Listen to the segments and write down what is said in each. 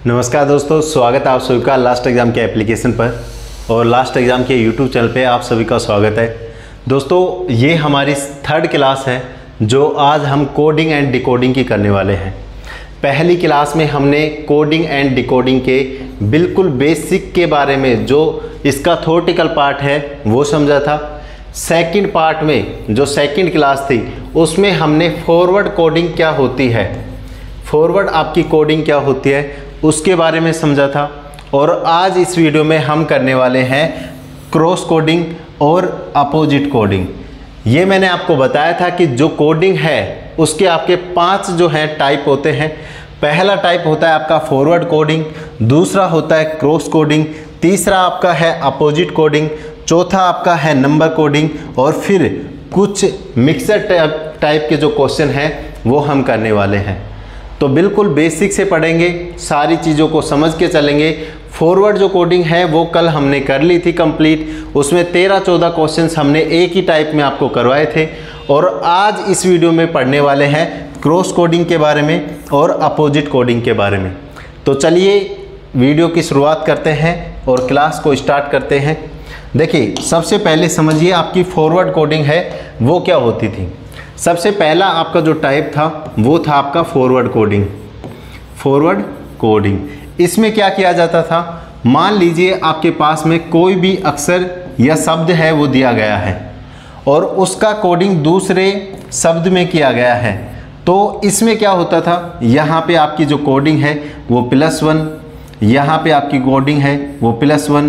नमस्कार दोस्तों, स्वागत है आप सभी का लास्ट एग्ज़ाम के एप्लीकेशन पर और लास्ट एग्ज़ाम के यूट्यूब चैनल पे आप सभी का स्वागत है। दोस्तों ये हमारी थर्ड क्लास है जो आज हम कोडिंग एंड डिकोडिंग की करने वाले हैं। पहली क्लास में हमने कोडिंग एंड डिकोडिंग के बिल्कुल बेसिक के बारे में जो इसका थ्योरेटिकल पार्ट है वो समझा था। सेकंड पार्ट में जो सेकंड क्लास थी उसमें हमने फॉरवर्ड कोडिंग क्या होती है, फॉरवर्ड आपकी कोडिंग क्या होती है उसके बारे में समझा था। और आज इस वीडियो में हम करने वाले हैं क्रॉस कोडिंग और अपोजिट कोडिंग। ये मैंने आपको बताया था कि जो कोडिंग है उसके आपके 5 जो हैं टाइप होते हैं। पहला टाइप होता है आपका फॉरवर्ड कोडिंग, दूसरा होता है क्रॉस कोडिंग, तीसरा आपका है अपोजिट कोडिंग, चौथा आपका है नंबर कोडिंग और फिर कुछ मिक्सर टाइप के जो क्वेश्चन हैं वो हम करने वाले हैं। तो बिल्कुल बेसिक से पढ़ेंगे, सारी चीज़ों को समझ के चलेंगे। फॉरवर्ड जो कोडिंग है वो कल हमने कर ली थी कंप्लीट, उसमें 13-14 क्वेश्चंस हमने एक ही टाइप में आपको करवाए थे। और आज इस वीडियो में पढ़ने वाले हैं क्रॉस कोडिंग के बारे में और अपोजिट कोडिंग के बारे में। तो चलिए वीडियो की शुरुआत करते हैं और क्लास को स्टार्ट करते हैं। देखिए सबसे पहले समझिए आपकी फॉरवर्ड कोडिंग है वो क्या होती थी। सबसे पहला आपका जो टाइप था वो था आपका फॉरवर्ड कोडिंग। फॉरवर्ड कोडिंग इसमें क्या किया जाता था, मान लीजिए आपके पास में कोई भी अक्षर या शब्द है वो दिया गया है और उसका कोडिंग दूसरे शब्द में किया गया है। तो इसमें क्या होता था, यहाँ पे आपकी जो कोडिंग है वो +1, यहाँ पे आपकी कोडिंग है वो +1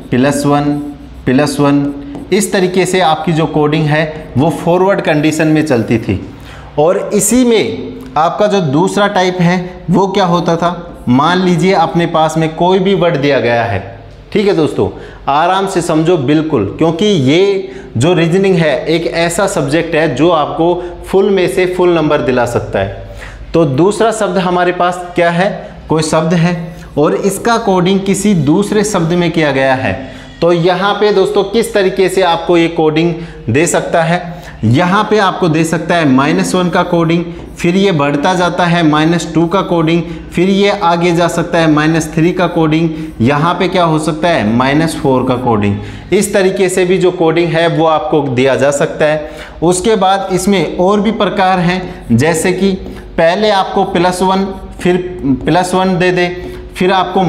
+1 +1, इस तरीके से आपकी जो कोडिंग है वो फॉरवर्ड कंडीशन में चलती थी। और इसी में आपका जो दूसरा टाइप है वो क्या होता था, मान लीजिए अपने पास में कोई भी वर्ड दिया गया है। ठीक है दोस्तों, आराम से समझो बिल्कुल, क्योंकि ये जो रीजनिंग है एक ऐसा सब्जेक्ट है जो आपको फुल में से फुल नंबर दिला सकता है। तो दूसरा शब्द हमारे पास क्या है, कोई शब्द है और इसका कोडिंग किसी दूसरे शब्द में किया गया है। तो यहाँ पे दोस्तों किस तरीके से आपको ये कोडिंग दे सकता है, यहाँ पे आपको दे सकता है -1 का कोडिंग, फिर ये बढ़ता जाता है -2 का कोडिंग, फिर ये आगे जा सकता है -3 का कोडिंग, यहाँ पे क्या हो सकता है -4 का कोडिंग। इस तरीके से भी जो कोडिंग है वो आपको दिया जा सकता है। उसके बाद इसमें और भी प्रकार हैं, जैसे कि पहले आपको +1 फिर +1 दे दे, फिर आपको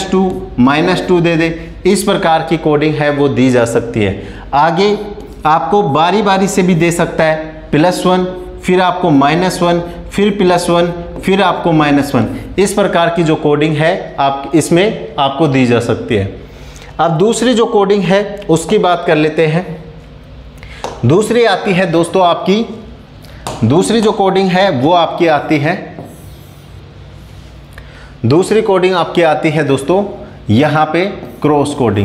-2 दे दे, इस प्रकार की कोडिंग है वो दी जा सकती है। आगे आपको बारी बारी से भी दे सकता है, +1 फिर आपको -1 फिर +1 फिर आपको -1, इस प्रकार की जो कोडिंग है आप इसमें आपको दी जा सकती है। अब दूसरी जो कोडिंग है उसकी बात कर लेते हैं। दूसरी आती है दोस्तों आपकी, दूसरी जो कोडिंग है वो आपकी आती है, दूसरी कोडिंग आपकी आती है दोस्तों यहाँ पे क्रॉस कोडिंग।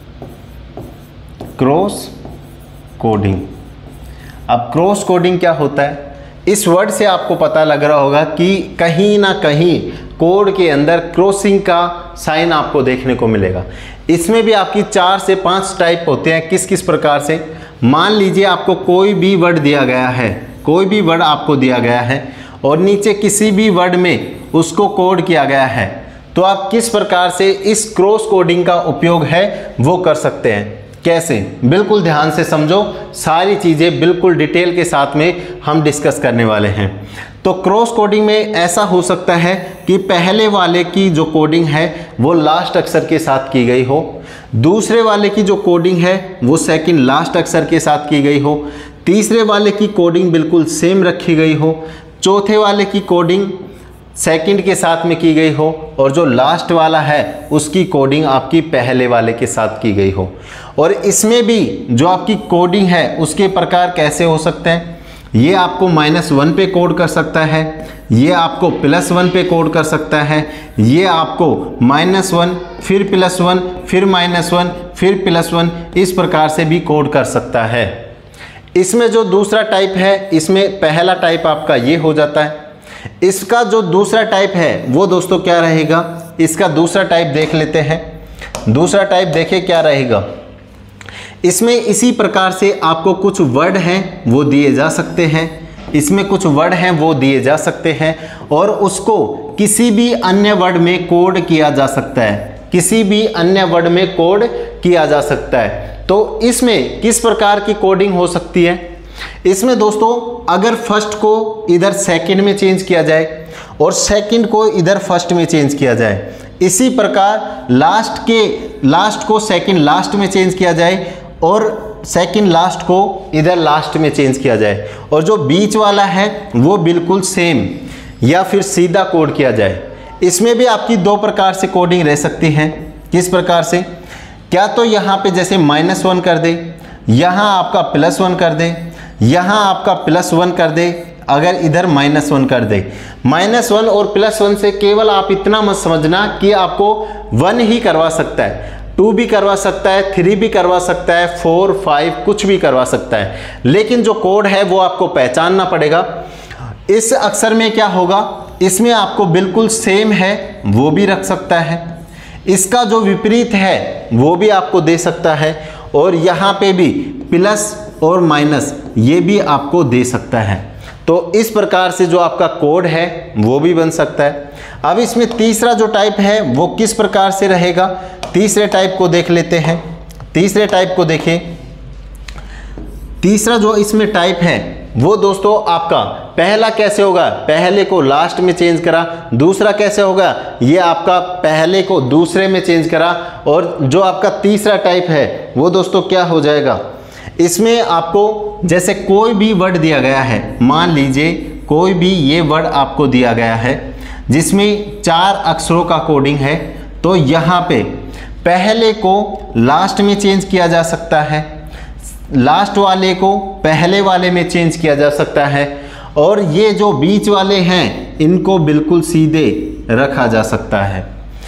क्रॉस कोडिंग, अब क्रॉस कोडिंग क्या होता है, इस वर्ड से आपको पता लग रहा होगा कि कहीं ना कहीं कोड के अंदर क्रॉसिंग का साइन आपको देखने को मिलेगा। इसमें भी आपकी 4 से 5 टाइप होते हैं। किस किस प्रकार से, मान लीजिए आपको कोई भी वर्ड दिया गया है, कोई भी वर्ड आपको दिया गया है और नीचे किसी भी वर्ड में उसको कोड किया गया है, तो आप किस प्रकार से इस क्रॉस कोडिंग का उपयोग है वो कर सकते हैं। कैसे, बिल्कुल ध्यान से समझो, सारी चीज़ें बिल्कुल डिटेल के साथ में हम डिस्कस करने वाले हैं। तो क्रॉस कोडिंग में ऐसा हो सकता है कि पहले वाले की जो कोडिंग है वो लास्ट अक्षर के साथ की गई हो, दूसरे वाले की जो कोडिंग है वो सेकंड लास्ट अक्षर के साथ की गई हो, तीसरे वाले की कोडिंग बिल्कुल सेम रखी गई हो, चौथे वाले की कोडिंग सेकंड के साथ में की गई हो और जो लास्ट वाला है उसकी कोडिंग आपकी पहले वाले के साथ की गई हो। और इसमें भी जो आपकी कोडिंग है उसके प्रकार कैसे हो सकते हैं, ये आपको -1 पे कोड कर सकता है, ये आपको +1 पे कोड कर सकता है, ये आपको -1 फिर +1 फिर -1 फिर +1, इस प्रकार से भी कोड कर सकता है। इसमें जो दूसरा टाइप है, इसमें पहला टाइप आपका ये हो जाता है। इसका जो दूसरा टाइप है वो दोस्तों क्या रहेगा, इसका दूसरा टाइप देख लेते हैं। दूसरा टाइप देखिए क्या रहेगा, इसमें इसी प्रकार से आपको कुछ वर्ड हैं वो दिए जा सकते हैं, इसमें कुछ वर्ड हैं वो दिए जा सकते हैं और उसको किसी भी अन्य वर्ड में कोड किया जा सकता है, किसी भी अन्य वर्ड में कोड किया जा सकता है। तो इसमें किस प्रकार की कोडिंग हो सकती है? इसमें दोस्तों अगर फर्स्ट को इधर सेकंड में चेंज किया जाए और सेकंड को इधर फर्स्ट में चेंज किया जाए, इसी प्रकार लास्ट को सेकंड लास्ट में चेंज किया जाए और सेकंड लास्ट को इधर लास्ट में चेंज किया जाए, और जो बीच वाला है वो बिल्कुल सेम या फिर सीधा कोड किया जाए। इसमें भी आपकी दो प्रकार से कोडिंग रह सकती है। किस प्रकार से? क्या तो यहाँ पे जैसे -1 कर दे, यहाँ आपका +1 कर दे, यहाँ आपका +1 कर दे, अगर इधर -1 कर दे। -1 और +1 से केवल आप इतना मत समझना कि आपको 1 ही करवा सकता है, 2 भी करवा सकता है, 3 भी करवा सकता है, 4, 5 कुछ भी करवा सकता है, लेकिन जो कोड है वो आपको पहचानना पड़ेगा। इस अक्षर में क्या होगा, इसमें आपको बिल्कुल सेम है वो भी रख सकता है, इसका जो विपरीत है वो भी आपको दे सकता है, और यहाँ पे भी प्लस और माइनस ये भी आपको दे सकता है। तो इस प्रकार से जो आपका कोड है वो भी बन सकता है। अब इसमें तीसरा जो टाइप है वो किस प्रकार से रहेगा, तीसरे टाइप को देख लेते हैं। तीसरे टाइप को देखें, तीसरा जो इसमें टाइप है वो दोस्तों आपका पहला कैसे होगा, पहले को लास्ट में चेंज करा। दूसरा कैसे होगा, ये आपका पहले को दूसरे में चेंज करा। और जो आपका तीसरा टाइप है वो दोस्तों क्या हो जाएगा, इसमें आपको जैसे कोई भी वर्ड दिया गया है, मान लीजिए कोई भी ये वर्ड आपको दिया गया है जिसमें 4 अक्षरों का कोडिंग है, तो यहाँ पे पहले को लास्ट में चेंज किया जा सकता है, लास्ट वाले को पहले वाले में चेंज किया जा सकता है, और ये जो बीच वाले हैं इनको बिल्कुल सीधे रखा जा सकता है।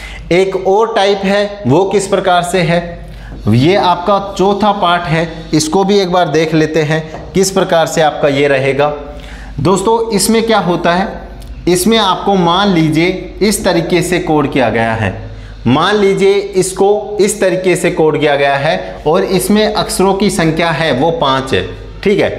एक और टाइप है वो किस प्रकार से है, ये आपका चौथा पार्ट है, इसको भी एक बार देख लेते हैं किस प्रकार से आपका ये रहेगा। दोस्तों इसमें क्या होता है, इसमें आपको मान लीजिए इस तरीके से कोड किया गया है, मान लीजिए इसको इस तरीके से कोड किया गया है और इसमें अक्षरों की संख्या है वो 5 है, ठीक है।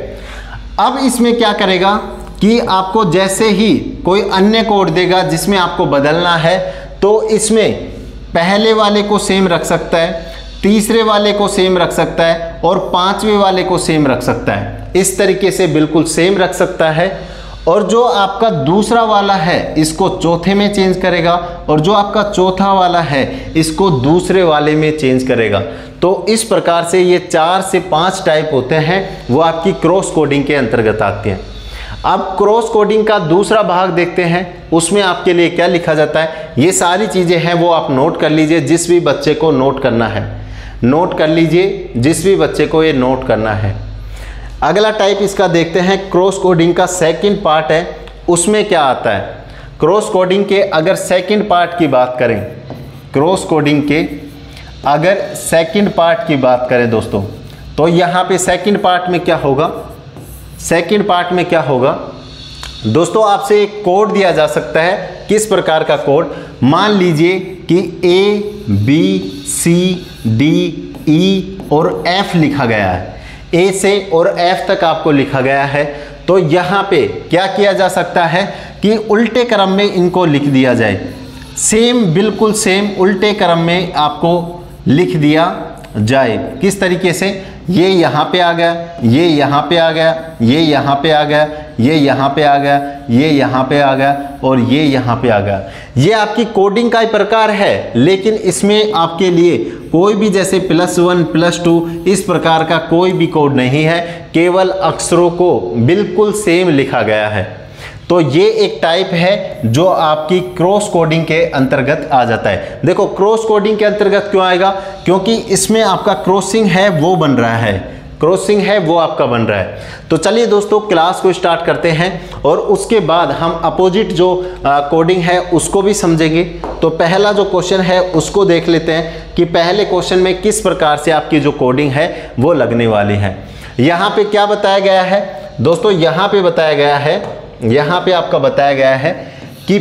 अब इसमें क्या करेगा कि आपको जैसे ही कोई अन्य कोड देगा जिसमें आपको बदलना है, तो इसमें पहले वाले को सेम रख सकता है, तीसरे वाले को सेम रख सकता है और 5वें वाले को सेम रख सकता है। इस तरीके से बिल्कुल सेम रख सकता है, और जो आपका दूसरा वाला है इसको चौथे में चेंज करेगा, और जो आपका चौथा वाला है इसको दूसरे वाले में चेंज करेगा। तो इस प्रकार से ये 4 से 5 टाइप होते हैं, वो आपकी क्रॉस कोडिंग के अंतर्गत आते हैं। अब क्रॉस कोडिंग का दूसरा भाग देखते हैं, उसमें आपके लिए क्या लिखा जाता है। ये सारी चीज़ें हैं वो आप नोट कर लीजिए, जिस भी बच्चे को नोट करना है नोट कर लीजिए, जिस भी बच्चे को ये नोट करना है। अगला टाइप इसका देखते हैं, क्रॉस कोडिंग का सेकंड पार्ट है, उसमें क्या आता है। क्रॉस कोडिंग के अगर सेकंड पार्ट की बात करें, क्रॉस कोडिंग के अगर सेकंड पार्ट की बात करें दोस्तों, तो यहाँ पे सेकंड पार्ट में क्या होगा, सेकंड पार्ट में क्या होगा दोस्तों, आपसे एक कोड दिया जा सकता है। किस प्रकार का कोड, मान लीजिए कि A B C D E और F लिखा गया है, A से और F तक आपको लिखा गया है। तो यहाँ पे क्या किया जा सकता है कि उल्टे क्रम में इनको लिख दिया जाए, सेम बिल्कुल सेम उल्टे क्रम में आपको लिख दिया जाए। किस तरीके से, ये यहाँ पे आ गया, ये यहाँ पे आ गया, ये यहाँ पे आ गया, ये यहाँ पे आ गया, ये यहाँ पे आ गया और ये यहाँ पे आ गया। ये आपकी कोडिंग का ही प्रकार है, लेकिन इसमें आपके लिए कोई भी जैसे +1 +2 इस प्रकार का कोई भी कोड नहीं है, केवल अक्षरों को बिल्कुल सेम लिखा गया है। तो ये एक टाइप है जो आपकी क्रॉस कोडिंग के अंतर्गत आ जाता है। देखो क्रॉस कोडिंग के अंतर्गत क्यों आएगा, क्योंकि इसमें आपका क्रॉसिंग है वो बन रहा है, क्रॉसिंग है वो आपका बन रहा है। तो चलिए दोस्तों क्लास को स्टार्ट करते हैं और उसके बाद हम अपोजिट जो कोडिंग है उसको भी समझेंगे। तो पहला जो क्वेश्चन है उसको देख लेते हैं कि पहले क्वेश्चन में किस प्रकार से आपकी जो कोडिंग है वो लगने वाली है। यहाँ पे क्या बताया गया है दोस्तों, यहाँ पे बताया गया है, यहाँ पे आपका बताया गया है कि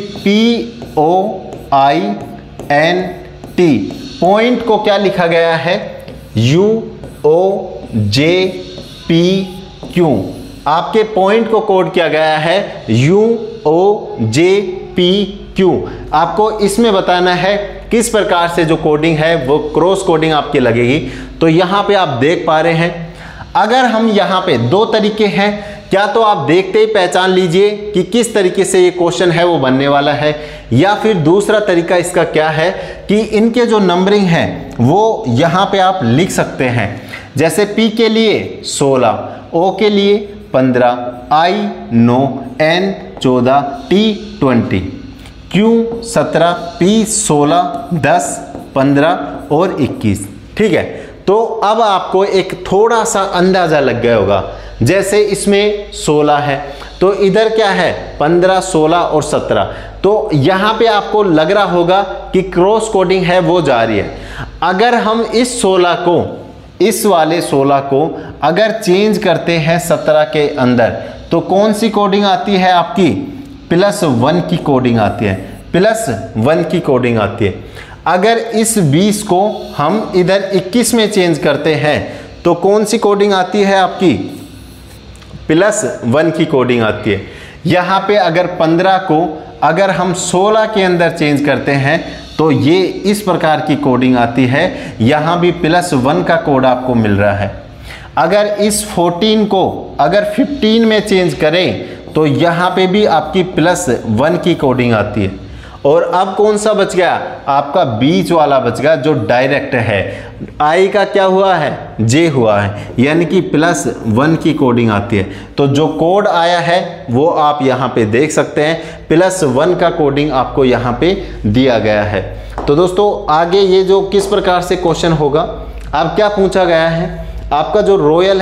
POINT पॉइंट को क्या लिखा गया है, UOJPQ आपके पॉइंट को कोड किया गया है UOJPQ। आपको इसमें बताना है किस प्रकार से जो कोडिंग है वो क्रॉस कोडिंग आपकी लगेगी। तो यहाँ पे आप देख पा रहे हैं, अगर हम यहाँ पे दो तरीके हैं, क्या तो आप देखते ही पहचान लीजिए कि किस तरीके से ये क्वेश्चन है वो बनने वाला है, या फिर दूसरा तरीका इसका क्या है कि इनके जो नंबरिंग है वो यहाँ पे आप लिख सकते हैं। जैसे P के लिए 16, O के लिए 15, I 9, N 14, T 20, Q 17, P 16, 10, 15 और 21। ठीक है, तो अब आपको एक थोड़ा सा अंदाजा लग गया होगा। जैसे इसमें 16 है तो इधर क्या है 15, 16 और 17, तो यहाँ पे आपको लग रहा होगा कि क्रॉस कोडिंग है वो जारी है। अगर हम इस 16 को, इस वाले 16 को अगर चेंज करते हैं 17 के अंदर, तो कौन सी कोडिंग आती है आपकी? +1 की कोडिंग आती है, +1 की कोडिंग आती है। अगर इस 20 को हम इधर 21 में चेंज करते हैं तो कौन सी कोडिंग आती है आपकी? +1 की कोडिंग आती है। यहाँ पे अगर 15 को अगर हम 16 के अंदर चेंज करते हैं तो ये इस प्रकार की कोडिंग आती है, यहाँ भी +1 का कोड आपको मिल रहा है। अगर इस 14 को अगर 15 में चेंज करें तो यहाँ पे भी आपकी +1 की कोडिंग आती है। और अब कौन सा बच गया? आपका बीच वाला बच गया जो डायरेक्ट है। आई का क्या हुआ है? जे हुआ है, यानी कि +1 की कोडिंग आती है। तो जो कोड आया है वो आप यहाँ पे देख सकते हैं, +1 का कोडिंग आपको यहाँ पे दिया गया है। तो दोस्तों आगे ये जो किस प्रकार से क्वेश्चन होगा, अब क्या पूछा गया है, आपका जो रॉयल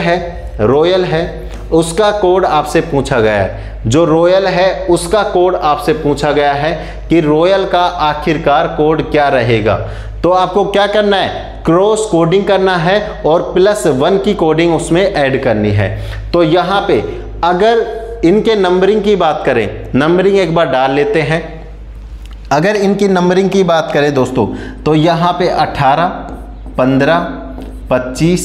है उसका कोड आपसे पूछा गया है। जो रॉयल है उसका कोड आपसे पूछा गया है कि रॉयल का आखिरकार कोड क्या रहेगा। तो आपको क्या करना है? क्रॉस कोडिंग करना है और +1 की कोडिंग उसमें ऐड करनी है। तो यहाँ पे अगर इनके नंबरिंग की बात करें, नंबरिंग एक बार डाल लेते हैं। अगर इनकी नंबरिंग की बात करें दोस्तों, तो यहाँ पे 18, 15, 25,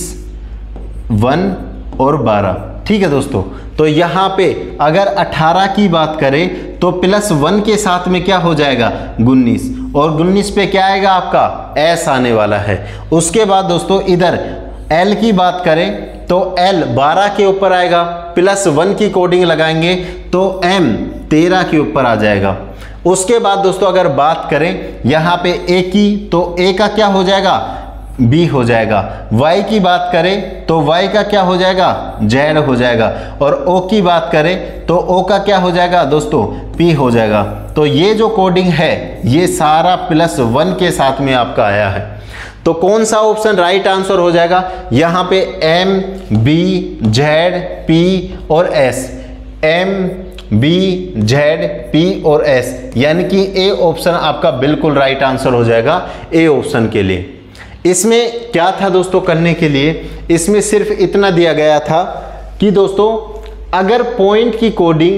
1 और 12। ठीक है दोस्तों, तो यहाँ पे अगर 18 की बात करें तो +1 के साथ में क्या हो जाएगा? 19, और 19 पे क्या आएगा? आपका S आने वाला है। उसके बाद दोस्तों इधर L की बात करें तो L 12 के ऊपर आएगा, +1 की कोडिंग लगाएंगे तो M 13 के ऊपर आ जाएगा। उसके बाद दोस्तों अगर बात करें यहाँ पे A की, तो A का क्या हो जाएगा? B हो जाएगा। Y की बात करें तो Y का क्या हो जाएगा? Z हो जाएगा। और O की बात करें तो O का क्या हो जाएगा दोस्तों? P हो जाएगा। तो ये जो कोडिंग है ये सारा +1 के साथ में आपका आया है। तो कौन सा ऑप्शन राइट आंसर हो जाएगा? यहाँ पे M, B, Z, P और S, M, B, Z, P और S, यानी कि A ऑप्शन आपका बिल्कुल राइट आंसर हो जाएगा A ऑप्शन के लिए। इसमें क्या था दोस्तों करने के लिए? इसमें सिर्फ इतना दिया गया था कि दोस्तों अगर पॉइंट की कोडिंग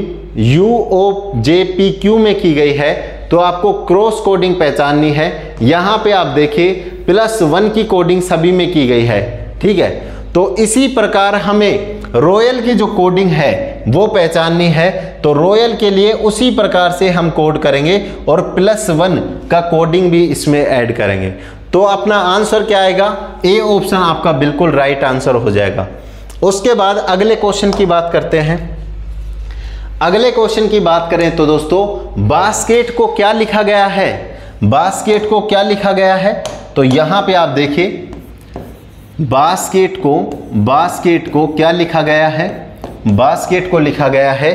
UOJPQ में की गई है तो आपको क्रॉस कोडिंग पहचाननी है। यहाँ पे आप देखिए +1 की कोडिंग सभी में की गई है। ठीक है, तो इसी प्रकार हमें रॉयल की जो कोडिंग है वो पहचाननी है। तो रॉयल के लिए उसी प्रकार से हम कोड करेंगे और +1 का कोडिंग भी इसमें ऐड करेंगे। तो अपना आंसर क्या आएगा? A ऑप्शन आपका बिल्कुल राइट आंसर हो जाएगा। उसके बाद अगले क्वेश्चन की बात करते हैं। अगले क्वेश्चन की बात करें तो दोस्तों बास्केट को क्या लिखा गया है? बास्केट को क्या लिखा गया है? तो यहाँ पे आप देखिए बास्केट को क्या लिखा गया है? बास्केट को लिखा गया है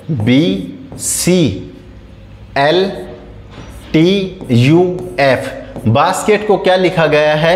BCLTUF। बास्केट को क्या लिखा गया है?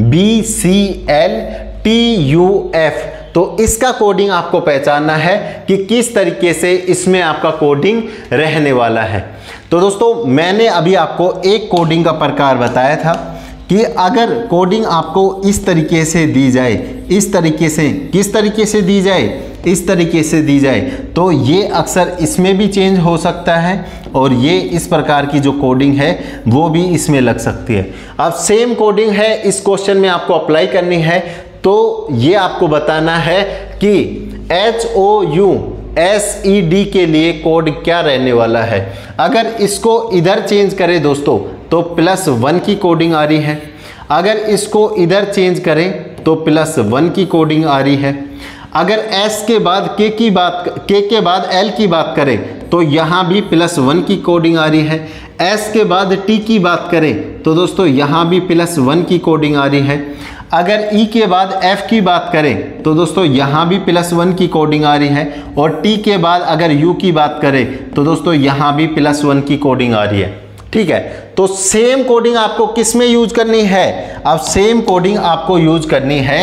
BCLTUF। तो इसका कोडिंग आपको पहचानना है कि किस तरीके से इसमें आपका कोडिंग रहने वाला है। तो दोस्तों मैंने अभी आपको एक कोडिंग का प्रकार बताया था कि अगर कोडिंग आपको इस तरीके से दी जाए, इस तरीके से, किस तरीके से दी जाए? इस तरीके से दी जाए, तो ये अक्सर इसमें भी चेंज हो सकता है और ये इस प्रकार की जो कोडिंग है वो भी इसमें लग सकती है। अब सेम कोडिंग है इस क्वेश्चन में आपको अप्लाई करनी है, तो ये आपको बताना है कि HOUSED के लिए कोड क्या रहने वाला है? अगर इसको इधर चेंज करें दोस्तों तो +1 की कोडिंग आ रही है, अगर इसको इधर चेंज करें तो +1 की कोडिंग आ रही है, अगर S के बाद K के बाद L की बात करें तो यहाँ भी +1 की कोडिंग आ रही है, S के बाद T की बात करें तो दोस्तों यहाँ भी +1 की कोडिंग आ रही है, अगर E के बाद F की बात करें तो दोस्तों यहाँ भी +1 की कोडिंग आ रही है, और T के बाद अगर U की बात करें तो दोस्तों यहाँ भी +1 की कोडिंग आ रही है। ठीक है, तो सेम कोडिंग आपको किस में यूज करनी है? अब सेम कोडिंग आपको यूज करनी है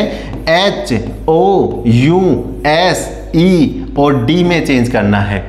HOUSE और D में चेंज करना है।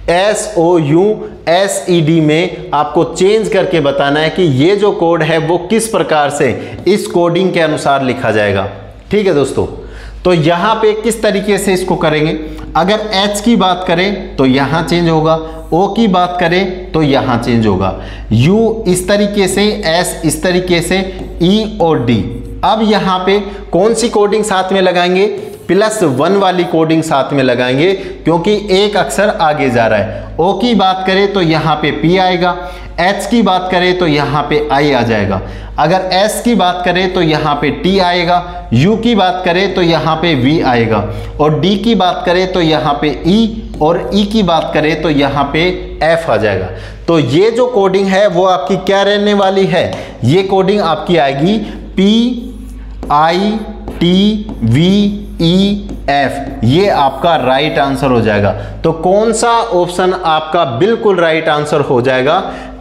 HOUSED में आपको चेंज करके बताना है कि ये जो कोड है वो किस प्रकार से इस कोडिंग के अनुसार लिखा जाएगा। ठीक है दोस्तों, तो यहाँ पे किस तरीके से इसको करेंगे? अगर H की बात करें तो यहाँ चेंज होगा, O की बात करें तो यहाँ चेंज होगा, U इस तरीके से, S इस तरीके से, E और D। अब यहाँ पे कौन सी कोडिंग साथ में लगाएंगे? +1 वाली कोडिंग साथ में लगाएंगे, क्योंकि एक अक्षर आगे जा रहा है। O की बात करें तो यहाँ पे P आएगा, H की बात करें तो यहाँ पे I आ जाएगा, अगर S की बात करें तो यहाँ पे T आएगा, U की बात करें तो यहाँ पे V आएगा, और D की बात करें तो यहाँ पे E, और E की बात करें तो यहाँ पे F आ जाएगा। तो ये जो कोडिंग है वो आपकी क्या रहने वाली है? ये कोडिंग आपकी आएगी PITVEF। ये आपका राइट आंसर हो जाएगा। तो कौन सा ऑप्शन आपका बिल्कुल राइट आंसर हो जाएगा?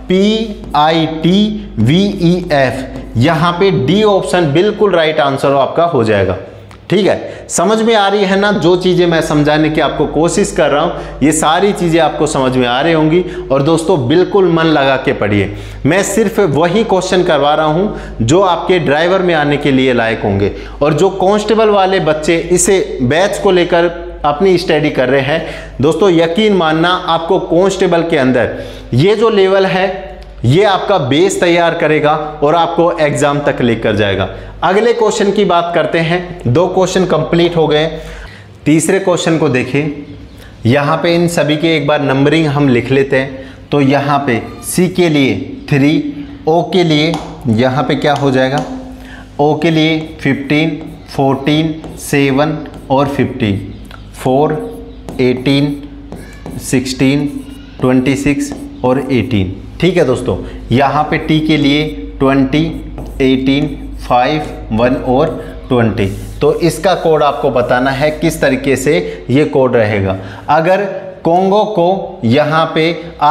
PITVEF। यहाँ पे D ऑप्शन बिल्कुल राइट आंसर आपका हो जाएगा। ठीक है, समझ में आ रही है ना? जो चीज़ें मैं समझाने की आपको कोशिश कर रहा हूँ ये सारी चीज़ें आपको समझ में आ रही होंगी। और दोस्तों बिल्कुल मन लगा के पढ़िए, मैं सिर्फ वही क्वेश्चन करवा रहा हूँ जो आपके ड्राइवर में आने के लिए लायक होंगे। और जो कांस्टेबल वाले बच्चे इसे बैच को लेकर अपनी स्टडी कर रहे हैं दोस्तों, यकीन मानना आपको कांस्टेबल के अंदर ये जो लेवल है ये आपका बेस तैयार करेगा और आपको एग्जाम तक लेकर जाएगा। अगले क्वेश्चन की बात करते हैं। 2 क्वेश्चन कंप्लीट हो गए। तीसरे क्वेश्चन को देखिए, यहाँ पे इन सभी के एक बार नंबरिंग हम लिख लेते हैं। तो यहाँ पे C के लिए 3, O के लिए यहाँ पे क्या हो जाएगा? O के लिए 15, 14, 7 और 15, 4, 18, 16, 26 और 18। ठीक है दोस्तों, यहाँ पे T के लिए 20, 18, 5, 1 और 20। तो इसका कोड आपको बताना है किस तरीके से ये कोड रहेगा। अगर कोंगो को यहाँ पे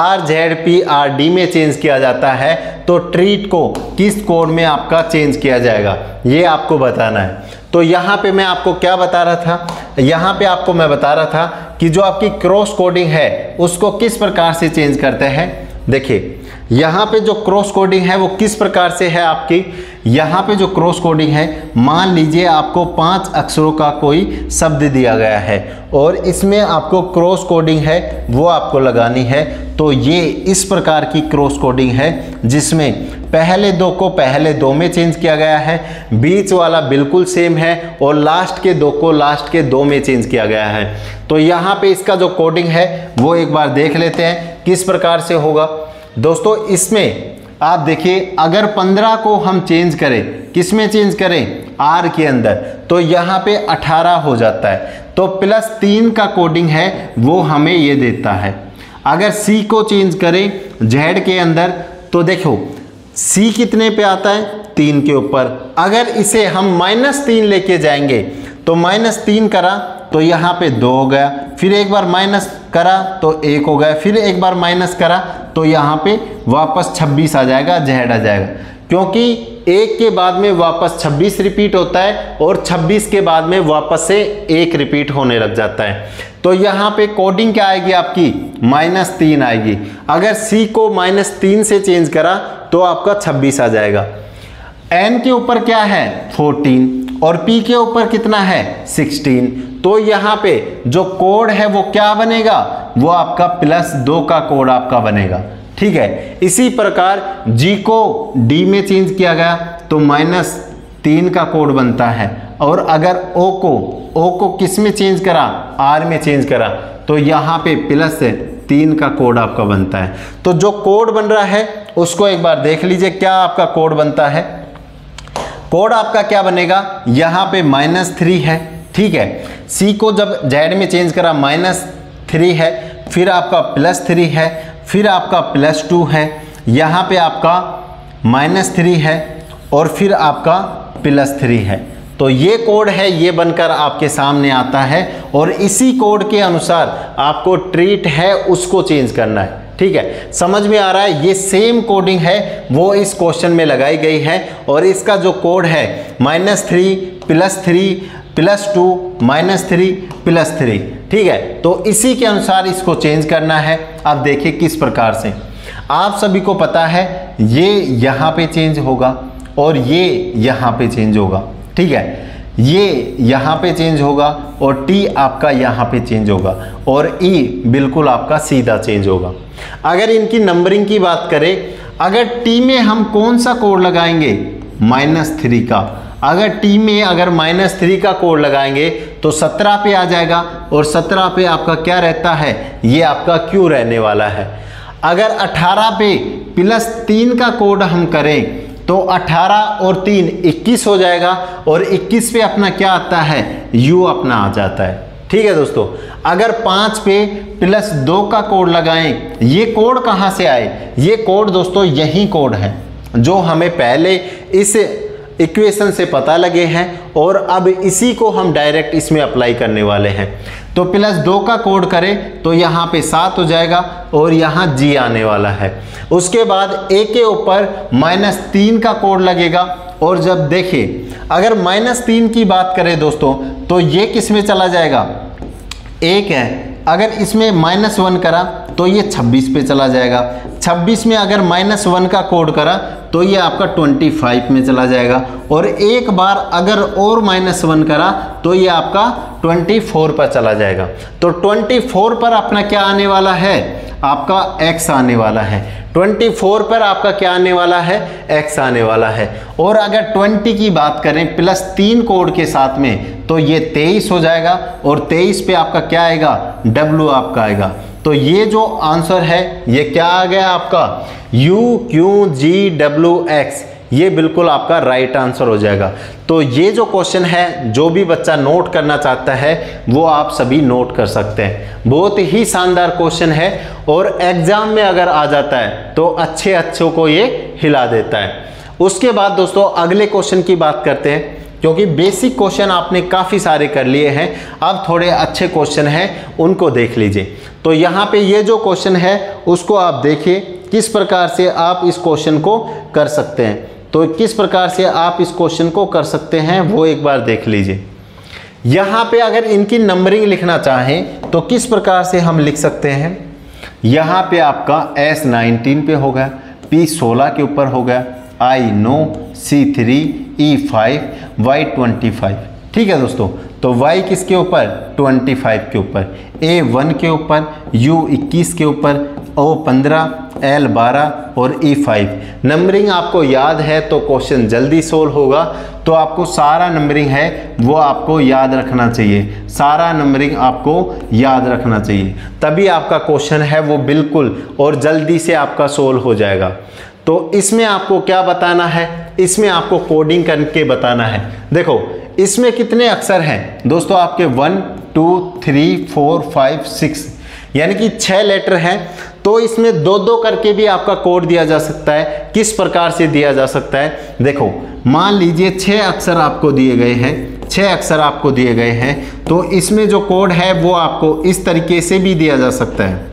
RZPRD में चेंज किया जाता है तो ट्रीट को किस कोड में आपका चेंज किया जाएगा, ये आपको बताना है। तो यहाँ पे मैं आपको क्या बता रहा था? यहाँ पे आपको मैं बता रहा था कि जो आपकी क्रॉस कोडिंग है उसको किस प्रकार से चेंज करते हैं। देखिए यहाँ पे जो क्रॉस कोडिंग है वो किस प्रकार से है आपकी। यहाँ पे जो क्रॉस कोडिंग है, मान लीजिए आपको 5 अक्षरों का कोई शब्द दिया गया है और इसमें आपको क्रॉस कोडिंग है वो आपको लगानी है। तो ये इस प्रकार की क्रॉस कोडिंग है जिसमें पहले 2 को पहले 2 में चेंज किया गया है, बीच वाला बिल्कुल सेम है और लास्ट के 2 को लास्ट के 2 में चेंज किया गया है। तो यहाँ पे इसका जो कोडिंग है वो एक बार देख लेते हैं किस प्रकार से होगा। दोस्तों इसमें आप देखिए, अगर 15 को हम चेंज करें, किस में चेंज करें? R के अंदर, तो यहाँ पे 18 हो जाता है। तो +3 का कोडिंग है वो हमें ये देता है। अगर C को चेंज करें Z के अंदर तो देखो C कितने पे आता है? 3 के ऊपर। अगर इसे हम -3 लेके जाएंगे तो -3 करा तो यहाँ पे 2 हो गया, फिर एक बार माइनस करा तो 1 हो गया, फिर एक बार माइनस करा तो यहाँ पे वापस 26 आ जाएगा, Z आ जाएगा। क्योंकि 1 के बाद में वापस 26 रिपीट होता है और 26 के बाद में वापस से 1 रिपीट होने लग जाता है। तो यहाँ पे कोडिंग क्या आएगी आपकी? -3 आएगी। अगर C को -3 से चेंज करा तो आपका 26 आ जाएगा। N के ऊपर क्या है? 14 और P के ऊपर कितना है? 16। तो यहाँ पे जो कोड है वो क्या बनेगा? वो आपका +2 का कोड आपका बनेगा। ठीक है, इसी प्रकार G को D में चेंज किया गया तो 3 का कोड बनता है, और अगर ओ को किस में चेंज करा, आर में चेंज करा, तो यहाँ पे +3 का कोड आपका बनता है। तो जो कोड बन रहा है उसको एक बार देख लीजिए, क्या आपका कोड बनता है। कोड आपका क्या बनेगा, यहाँ पे -3 है, ठीक है। सी को जब जेड में चेंज करा -3 है, फिर आपका +3 है, फिर आपका +2 है, यहाँ पे आपका -3 है, और फिर आपका +3 है। तो ये कोड है, ये बनकर आपके सामने आता है, और इसी कोड के अनुसार आपको ट्रीट है उसको चेंज करना है, ठीक है। समझ में आ रहा है, ये सेम कोडिंग है वो इस क्वेश्चन में लगाई गई है, और इसका जो कोड है -3 +3 +2 -3 +3, ठीक है। तो इसी के अनुसार इसको चेंज करना है। अब देखिए किस प्रकार से, आप सभी को पता है ये यहाँ पे चेंज होगा और ये यहाँ पे चेंज होगा, ठीक है। ये यहाँ पे चेंज होगा और टी आपका यहाँ पे चेंज होगा, और ई बिल्कुल आपका सीधा चेंज होगा। अगर इनकी नंबरिंग की बात करें, अगर टी में हम कौन सा कोड लगाएंगे, -3 का, अगर टी में अगर -3 का कोड लगाएंगे तो 17 पे आ जाएगा, और 17 पे आपका क्या रहता है, ये आपका क्यू रहने वाला है। अगर 18 पे +3 का कोड हम करें तो 18 और 3 21 हो जाएगा, और 21 पे अपना क्या आता है, u अपना आ जाता है, ठीक है दोस्तों। अगर 5 पे +2 का कोड लगाएं, ये कोड कहाँ से आए, ये कोड दोस्तों यही कोड है जो हमें पहले इस इक्वेशन से पता लगे हैं, और अब इसी को हम डायरेक्ट इसमें अप्लाई करने वाले हैं। तो +2 का कोड करें तो यहाँ पे 7 हो जाएगा, और यहाँ g आने वाला है। उसके बाद a के ऊपर -3 का कोड लगेगा, और जब देखिए अगर -3 की बात करें दोस्तों तो ये किस में चला जाएगा, 1 है, अगर इसमें -1 करा तो ये 26 पे चला जाएगा, 26 में अगर -1 का कोड करा तो ये आपका 25 में चला जाएगा, और एक बार अगर और -1 करा तो ये आपका 24 पर चला जाएगा। तो 24 पर अपना क्या आने वाला है, आपका x आने वाला है। 24 पर आपका क्या आने वाला है, x आने वाला है। और अगर 20 की बात करें +3 कोड के साथ में तो ये 23 हो जाएगा, और 23 पे आपका क्या आएगा, w आपका आएगा। तो ये जो आंसर है ये क्या आ गया आपका, u q g w x, ये बिल्कुल आपका राइट आंसर हो जाएगा। तो ये जो क्वेश्चन है, जो भी बच्चा नोट करना चाहता है वो आप सभी नोट कर सकते हैं। बहुत ही शानदार क्वेश्चन है, और एग्जाम में अगर आ जाता है तो अच्छों को ये हिला देता है। उसके बाद दोस्तों अगले क्वेश्चन की बात करते हैं, क्योंकि बेसिक क्वेश्चन आपने काफ़ी सारे कर लिए हैं, अब थोड़े अच्छे क्वेश्चन हैं उनको देख लीजिए। तो यहाँ पे ये जो क्वेश्चन है उसको आप देखिए किस प्रकार से आप इस क्वेश्चन को कर सकते हैं। तो किस प्रकार से आप इस क्वेश्चन को कर सकते हैं वो एक बार देख लीजिए। यहाँ पे अगर इनकी नंबरिंग लिखना चाहें तो किस प्रकार से हम लिख सकते हैं, यहाँ पे आपका S 19 पे हो गया, P 16 के ऊपर हो गया, I 9, C 3, E 5, Y 25, ठीक है दोस्तों। तो y किसके ऊपर, 25 के ऊपर, A 1 के ऊपर, U 21 के ऊपर, O 15, L 12 और E 5। नंबरिंग आपको याद है तो क्वेश्चन जल्दी सोल्व होगा। तो आपको सारा नंबरिंग है वो आपको याद रखना चाहिए, सारा नंबरिंग आपको याद रखना चाहिए, तभी आपका क्वेश्चन है वो बिल्कुल और जल्दी से आपका सोल्व हो जाएगा। तो इसमें आपको क्या बताना है, इसमें आपको कोडिंग करके बताना है। देखो इसमें कितने अक्षर हैं दोस्तों, आपके 1 2 3 4 5 6 यानी कि 6 लेटर हैं। तो इसमें दो दो करके भी आपका कोड दिया जा सकता है। किस प्रकार से दिया जा सकता है, देखो मान लीजिए 6 अक्षर आपको दिए गए हैं, 6 अक्षर आपको दिए गए हैं, तो इसमें जो कोड है वो आपको इस तरीके से भी दिया जा सकता है,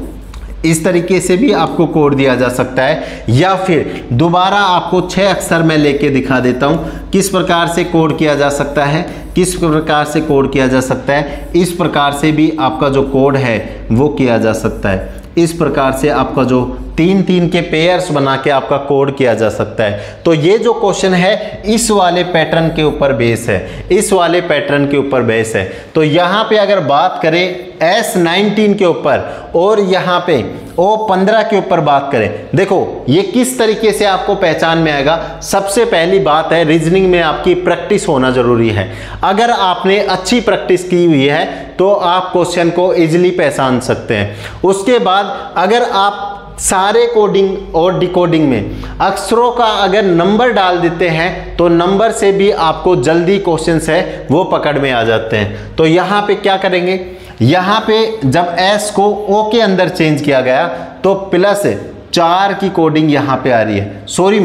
इस तरीके से भी आपको कोड दिया जा सकता है, या फिर दोबारा आपको 6 अक्षर मैं लेके दिखा देता हूँ किस प्रकार से कोड किया जा सकता है, किस प्रकार से कोड किया जा सकता है। इस प्रकार से भी आपका जो कोड है वो किया जा सकता है, इस प्रकार से आपका जो तीन तीन के पेयर्स बना के आपका कोड किया जा सकता है। तो ये जो क्वेश्चन है इस वाले पैटर्न के ऊपर बेस है, इस वाले पैटर्न के ऊपर बेस है। तो यहाँ पे अगर बात करें S19 के ऊपर और यहाँ पे O15 के ऊपर बात करें, देखो ये किस तरीके से आपको पहचान में आएगा। सबसे पहली बात है रीजनिंग में आपकी प्रैक्टिस होना जरूरी है। अगर आपने अच्छी प्रैक्टिस की हुई है तो आप क्वेश्चन को इजीली पहचान सकते हैं। उसके बाद अगर आप सारे कोडिंग और डिकोडिंग में अक्षरों का अगर नंबर डाल देते हैं तो नंबर से भी आपको जल्दी क्वेश्चंस है वो पकड़ में आ जाते हैं। तो यहाँ पे क्या करेंगे, यहाँ पे जब S को O के अंदर चेंज किया गया तो +4 की कोडिंग यहाँ पे आ रही है,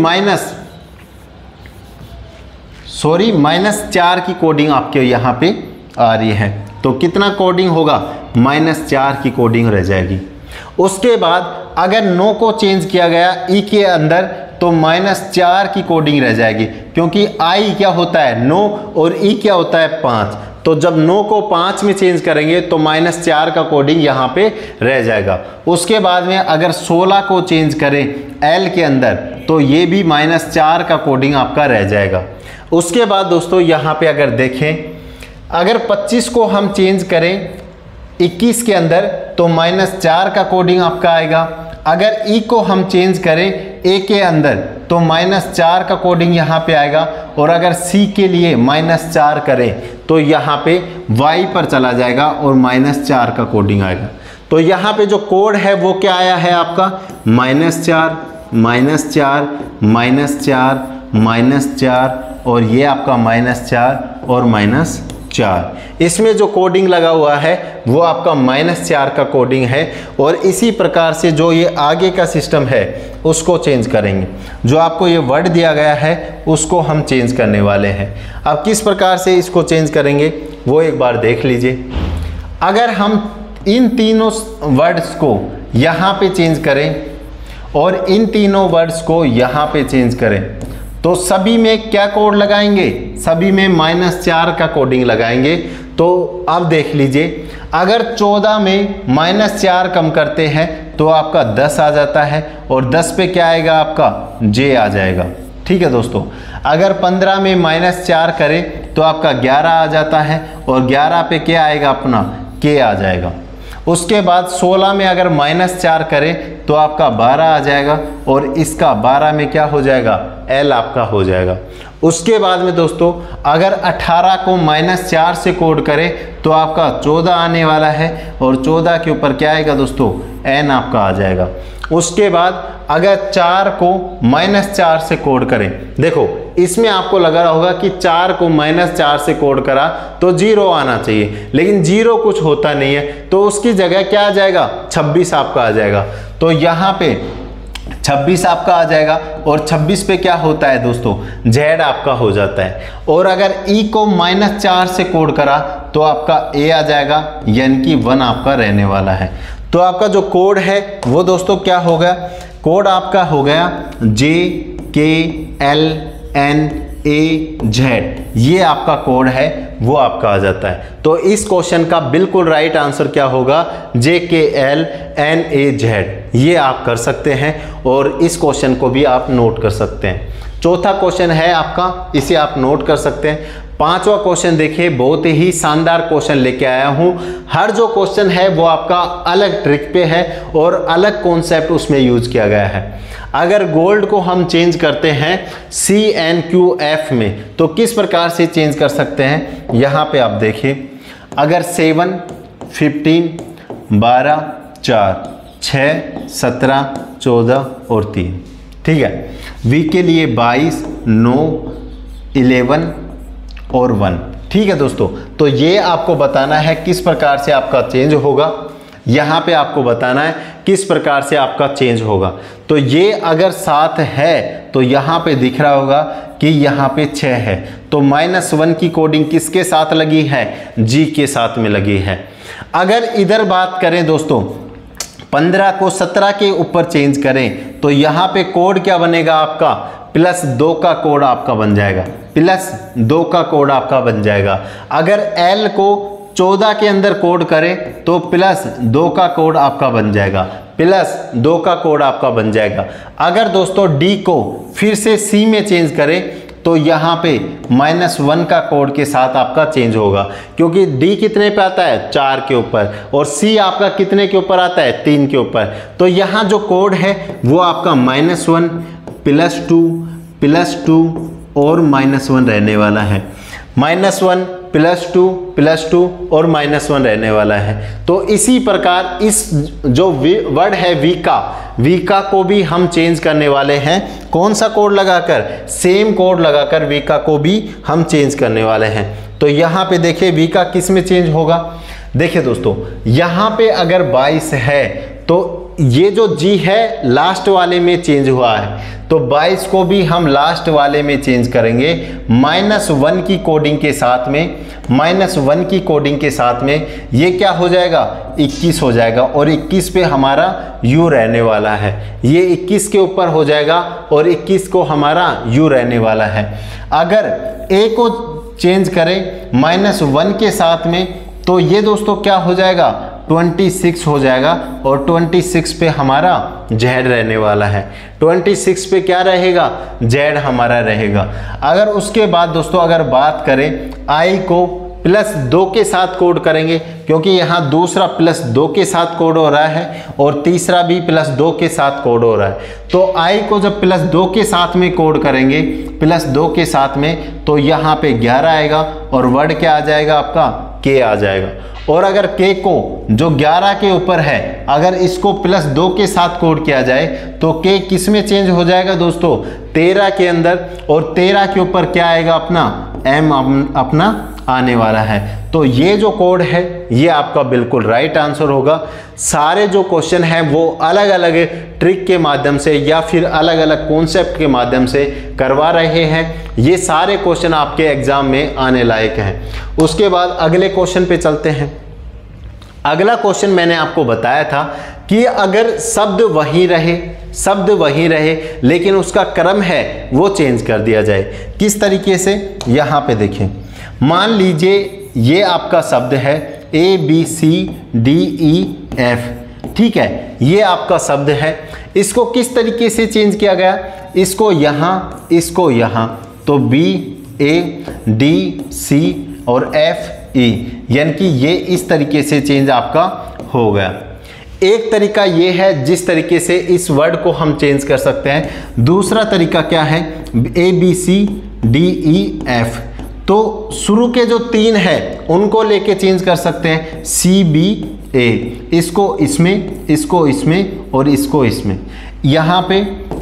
-4 की कोडिंग आपके यहाँ पे आ रही है। तो कितना कोडिंग होगा, -4 की कोडिंग रह जाएगी। उसके बाद अगर नो को चेंज किया गया ई के अंदर तो -4 की कोडिंग रह जाएगी, क्योंकि आई क्या होता है 9 और ई क्या होता है 5। तो जब 9 को 5 में चेंज करेंगे तो -4 का कोडिंग यहाँ पे रह जाएगा। उसके बाद में अगर 16 को चेंज करें एल के अंदर तो ये भी -4 का कोडिंग आपका रह जाएगा। उसके बाद दोस्तों यहाँ पे अगर देखें, अगर 25 को हम चेंज करें 21 के अंदर तो -4 का कोडिंग आपका आएगा। अगर ई को हम चेंज करें ए के अंदर तो -4 का कोडिंग यहाँ पे आएगा। और अगर सी के लिए -4 करें तो यहाँ पे वाई पर चला जाएगा और -4 का कोडिंग आएगा। तो यहाँ पे जो कोड है वो क्या आया है आपका, -4 -4 -4 और ये आपका -4 और -4। इसमें जो कोडिंग लगा हुआ है वो आपका -4 का कोडिंग है। और इसी प्रकार से जो ये आगे का सिस्टम है उसको चेंज करेंगे। जो आपको ये वर्ड दिया गया है उसको हम चेंज करने वाले हैं। अब किस प्रकार से इसको चेंज करेंगे वो एक बार देख लीजिए। अगर हम इन तीनों वर्ड्स को यहाँ पे चेंज करें और इन तीनों वर्ड्स को यहाँ पे चेंज करें तो सभी में क्या कोड लगाएंगे, सभी में -4 का कोडिंग लगाएंगे। तो अब देख लीजिए, अगर 14 में -4 कम करते हैं तो आपका 10 आ जाता है और 10 पे क्या आएगा आपका J आ जाएगा। ठीक है दोस्तों, अगर 15 में -4 करें तो आपका 11 आ जाता है और 11 पे क्या आएगा अपना K आ जाएगा। उसके बाद 16 में अगर -4 करें तो आपका 12 आ जाएगा और इसका 12 में क्या हो जाएगा, L आपका हो जाएगा। उसके बाद में दोस्तों अगर 18 को -4 से कोड करें तो आपका 14 आने वाला है और 14 के ऊपर क्या आएगा दोस्तों, N आपका आ जाएगा। उसके बाद अगर 4 को -4 से कोड करें, देखो इसमें आपको लग रहा होगा कि 4 को -4 से कोड करा तो 0 आना चाहिए, लेकिन 0 कुछ होता नहीं है। तो उसकी जगह क्या आ जाएगा, 26 आपका आ जाएगा। तो यहाँ पे 26 आपका आ जाएगा और 26 पे क्या होता है दोस्तों, Z आपका हो जाता है। और अगर E को -4 से कोड करा तो आपका A आ जाएगा, यानी कि 1 आपका रहने वाला है। तो आपका जो कोड है वो दोस्तों क्या हो गया, कोड आपका हो गया JKLNAZ। ये आपका कोड है वो आपका आ जाता है। तो इस क्वेश्चन का बिल्कुल राइट आंसर क्या होगा, JKLNAZ। ये आप कर सकते हैं और इस क्वेश्चन को भी आप नोट कर सकते हैं। चौथा क्वेश्चन है आपका, इसे आप नोट कर सकते हैं। पांचवा क्वेश्चन देखिए, बहुत ही शानदार क्वेश्चन लेके आया हूं। हर जो क्वेश्चन है वो आपका अलग ट्रिक पे है और अलग कॉन्सेप्ट उसमें यूज किया गया है। अगर गोल्ड को हम चेंज करते हैं CNQF में तो किस प्रकार से चेंज कर सकते हैं, यहाँ पे आप देखिए। अगर 7 15 12 4 6 17 14 और 3, ठीक है। वी के लिए 22 9 11 और 1, ठीक है दोस्तों। तो ये आपको बताना है किस प्रकार से आपका चेंज होगा, यहाँ पे आपको बताना है किस प्रकार से आपका चेंज होगा। तो ये अगर 7 है तो यहाँ पे दिख रहा होगा कि यहाँ पे 6 है, तो -1 की कोडिंग किसके साथ लगी है, G के साथ में लगी है। अगर इधर बात करें दोस्तों, 15 को 17 के ऊपर चेंज करें तो यहाँ पे कोड क्या बनेगा आपका, +2 का कोड आपका बन जाएगा, +2 का कोड आपका बन जाएगा। अगर L को 14 के अंदर कोड करें तो +2 का कोड आपका बन जाएगा, प्लस 2 का कोड आपका बन जाएगा। अगर दोस्तों D को फिर से C में चेंज करें तो यहाँ पे -1 का कोड के साथ आपका चेंज होगा, क्योंकि D कितने पे आता है 4 के ऊपर और C आपका कितने के ऊपर आता है 3 के ऊपर। तो यहाँ जो कोड है वो आपका -1 +2 +2 और -1 रहने वाला है। -1 +2 और -1 रहने वाला है। तो इसी प्रकार इस जो वर्ड है वीका को भी हम चेंज करने वाले हैं। कौन सा कोड लगाकर? सेम कोड लगाकर वीका को भी हम चेंज करने वाले हैं। तो यहाँ पे देखिए वीका किस में चेंज होगा। देखिए दोस्तों यहाँ पे अगर 22 है तो ये जो G है लास्ट वाले में चेंज हुआ है, तो 22 को भी हम लास्ट वाले में चेंज करेंगे -1 की कोडिंग के साथ में। -1 की कोडिंग के साथ में ये क्या हो जाएगा 21 हो जाएगा और 21 पे हमारा U रहने वाला है। ये 21 के ऊपर हो जाएगा और 21 को हमारा U रहने वाला है। अगर A को चेंज करें -1 के साथ में तो ये दोस्तों क्या हो जाएगा 26 हो जाएगा और 26 पे हमारा Z रहने वाला है। 26 पे क्या रहेगा Z हमारा रहेगा। अगर उसके बाद दोस्तों अगर बात करें I को +2 के साथ कोड करेंगे, क्योंकि यहाँ दूसरा +2 के साथ कोड हो रहा है और तीसरा भी +2 के साथ कोड हो रहा है। तो I को जब +2 के साथ में कोड करेंगे +2 के साथ में तो यहाँ पे 11 आएगा और वर्ड क्या आ जाएगा आपका K आ जाएगा। और अगर K को जो 11 के ऊपर है अगर इसको +2 के साथ कोड किया जाए तो K किस में चेंज हो जाएगा दोस्तों 13 के अंदर, और 13 के ऊपर क्या आएगा अपना M अपना आने वाला है। तो ये जो कोड है ये आपका बिल्कुल राइट आंसर होगा। सारे जो क्वेश्चन हैं वो अलग अलग ट्रिक के माध्यम से या फिर अलग अलग कॉन्सेप्ट के माध्यम से करवा रहे हैं। ये सारे क्वेश्चन आपके एग्जाम में आने लायक हैं। उसके बाद अगले क्वेश्चन पे चलते हैं। अगला क्वेश्चन मैंने आपको बताया था कि अगर शब्द वही रहे लेकिन उसका क्रम है वो चेंज कर दिया जाए। किस तरीके से, यहाँ पे देखें, मान लीजिए ये आपका शब्द है ABCDEF, ठीक है, ये आपका शब्द है। इसको किस तरीके से चेंज किया गया, इसको यहाँ तो BADC और FE, यानी कि ये इस तरीके से चेंज आपका हो गया। एक तरीका ये है जिस तरीके से इस वर्ड को हम चेंज कर सकते हैं। दूसरा तरीका क्या है ABCDEF, तो शुरू के जो 3 है उनको लेके चेंज कर सकते हैं CBA, इसको इसमें, इसको इसमें और इसको इसमें। यहाँ पे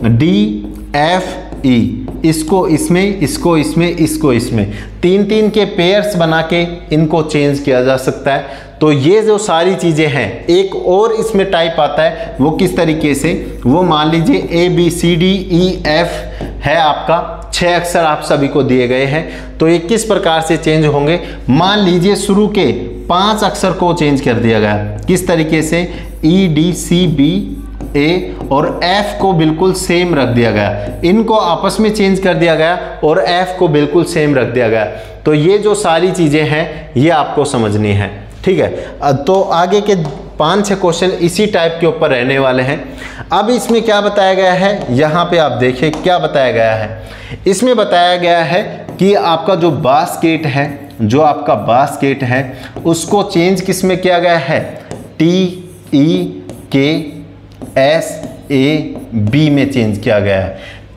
DFE, इसको इसमें, इसको इसमें, इसको इसमें, 3 के पेयर्स बना के इनको चेंज किया जा सकता है। तो ये जो सारी चीज़ें हैं, एक और इसमें टाइप आता है, वो किस तरीके से, वो मान लीजिए ABCDEF है आपका, 6 अक्षर आप सभी को दिए गए हैं। तो ये किस प्रकार से चेंज होंगे, मान लीजिए शुरू के 5 अक्षर को चेंज कर दिया गया। किस तरीके से, EDCBA और F को बिल्कुल सेम रख दिया गया, इनको आपस में चेंज कर दिया गया और F को बिल्कुल सेम रख दिया गया। तो ये जो सारी चीज़ें हैं ये आपको समझनी है, ठीक है। तो आगे के 5-6 क्वेश्चन इसी टाइप के ऊपर रहने वाले हैं। अब इसमें क्या बताया गया है, यहाँ पे आप देखिए क्या बताया गया है। इसमें बताया गया है कि आपका जो बास्केट है उसको चेंज किस में किया गया है, TEKSAB में चेंज किया गया है।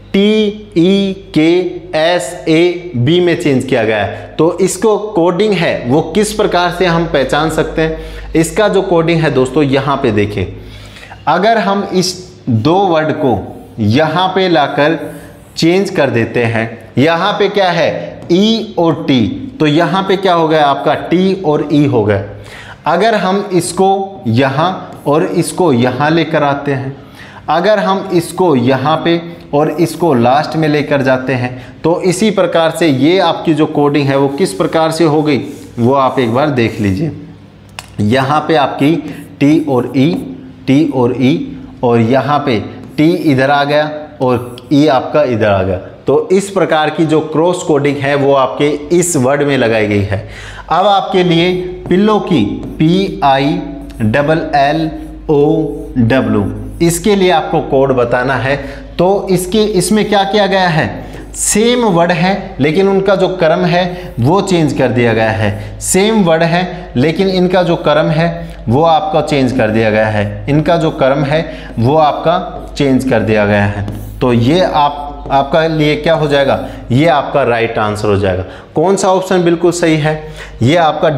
TEKSAB में चेंज किया गया है। तो इसको कोडिंग है वो किस प्रकार से हम पहचान सकते हैं, इसका जो कोडिंग है दोस्तों यहाँ पे देखें। अगर हम इस 2 वर्ड को यहाँ पे लाकर चेंज कर देते हैं, यहाँ पे क्या है E और T, तो यहाँ पे क्या हो गया आपका T और E हो गया। अगर हम इसको यहाँ और इसको यहाँ लेकर आते हैं, अगर हम इसको यहाँ पे और इसको लास्ट में लेकर जाते हैं, तो इसी प्रकार से ये आपकी जो कोडिंग है वो किस प्रकार से हो गई वो आप एक बार देख लीजिए। यहाँ पे आपकी T और E और यहाँ पे T इधर आ गया और E आपका इधर आ गया। तो इस प्रकार की जो क्रॉस कोडिंग है वो आपके इस वर्ड में लगाई गई है। अब आपके लिए पिल्लो की PILLOW W, इसके लिए आपको कोड बताना है। तो इसमें क्या किया गया है, सेम वर्ड है लेकिन उनका जो क्रम है वो चेंज कर दिया गया है। सेम वर्ड है लेकिन इनका जो क्रम है वो आपका चेंज कर दिया गया है। इनका जो क्रम है वो आपका चेंज कर दिया गया है। तो ये आपका लिए क्या हो जाएगा, ये आपका राइट आंसर हो जाएगा। कौन सा ऑप्शन बिल्कुल सही है, ये आपका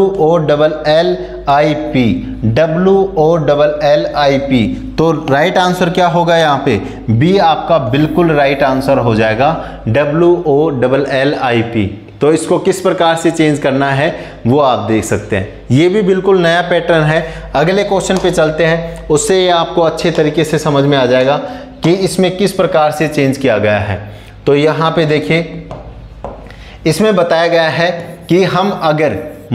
WOLLIP, WOLLIP। तो राइट आंसर क्या होगा यहाँ पे, बी आपका बिल्कुल राइट आंसर हो जाएगा, WOLLIP। तो इसको किस प्रकार से चेंज करना है वो आप देख सकते हैं। ये भी बिल्कुल नया पैटर्न है। अगले क्वेश्चन पे चलते हैं, उससे ये आपको अच्छे तरीके से समझ में आ जाएगा कि इसमें किस प्रकार से चेंज किया गया है। तो यहाँ पे देखिए, इसमें बताया गया है कि हम अगर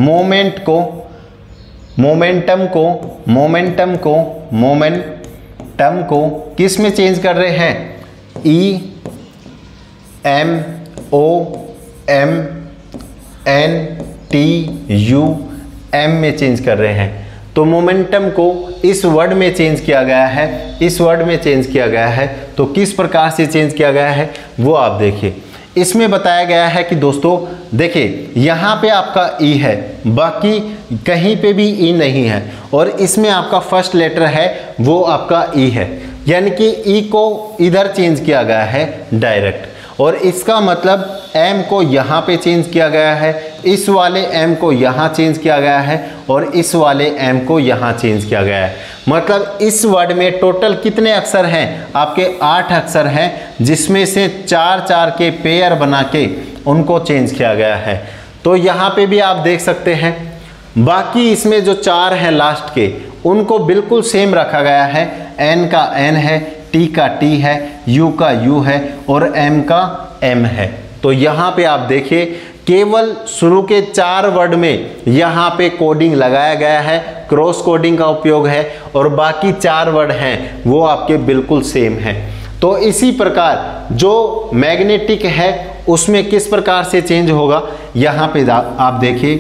मोमेंटम को किस में चेंज कर रहे हैं, EMOMNTUM में चेंज कर रहे हैं। तो मोमेंटम को इस वर्ड में चेंज किया गया है, इस वर्ड में चेंज किया गया है। तो किस प्रकार से चेंज किया गया है वो आप देखिए। इसमें बताया गया है कि दोस्तों देखिए, यहाँ पे आपका ई है, बाकी कहीं पे भी ई नहीं है, और इसमें आपका फर्स्ट लेटर है वो आपका ई है, यानी कि ई को इधर चेंज किया गया है डायरेक्ट। और इसका मतलब एम को यहाँ पे चेंज किया गया है, इस वाले एम को यहाँ चेंज किया गया है, और इस वाले एम को यहाँ चेंज किया गया है। मतलब इस वर्ड में टोटल कितने अक्षर हैं, आपके 8 अक्षर हैं, जिसमें से 4-4 के पेयर बना के उनको चेंज किया गया है। तो यहाँ पे भी आप देख सकते हैं, बाकी इसमें जो 4 हैं लास्ट के, उनको बिल्कुल सेम रखा गया है। एन का एन है, टी का टी है, यू का यू है, और एम का एम है। तो यहाँ पे आप देखिए, केवल शुरू के 4 वर्ड में यहाँ पे कोडिंग लगाया गया है, क्रॉस कोडिंग का उपयोग है, और बाकी 4 वर्ड हैं वो आपके बिल्कुल सेम हैं। तो इसी प्रकार जो मैग्नेटिक है उसमें किस प्रकार से चेंज होगा, यहाँ पे आप देखिए,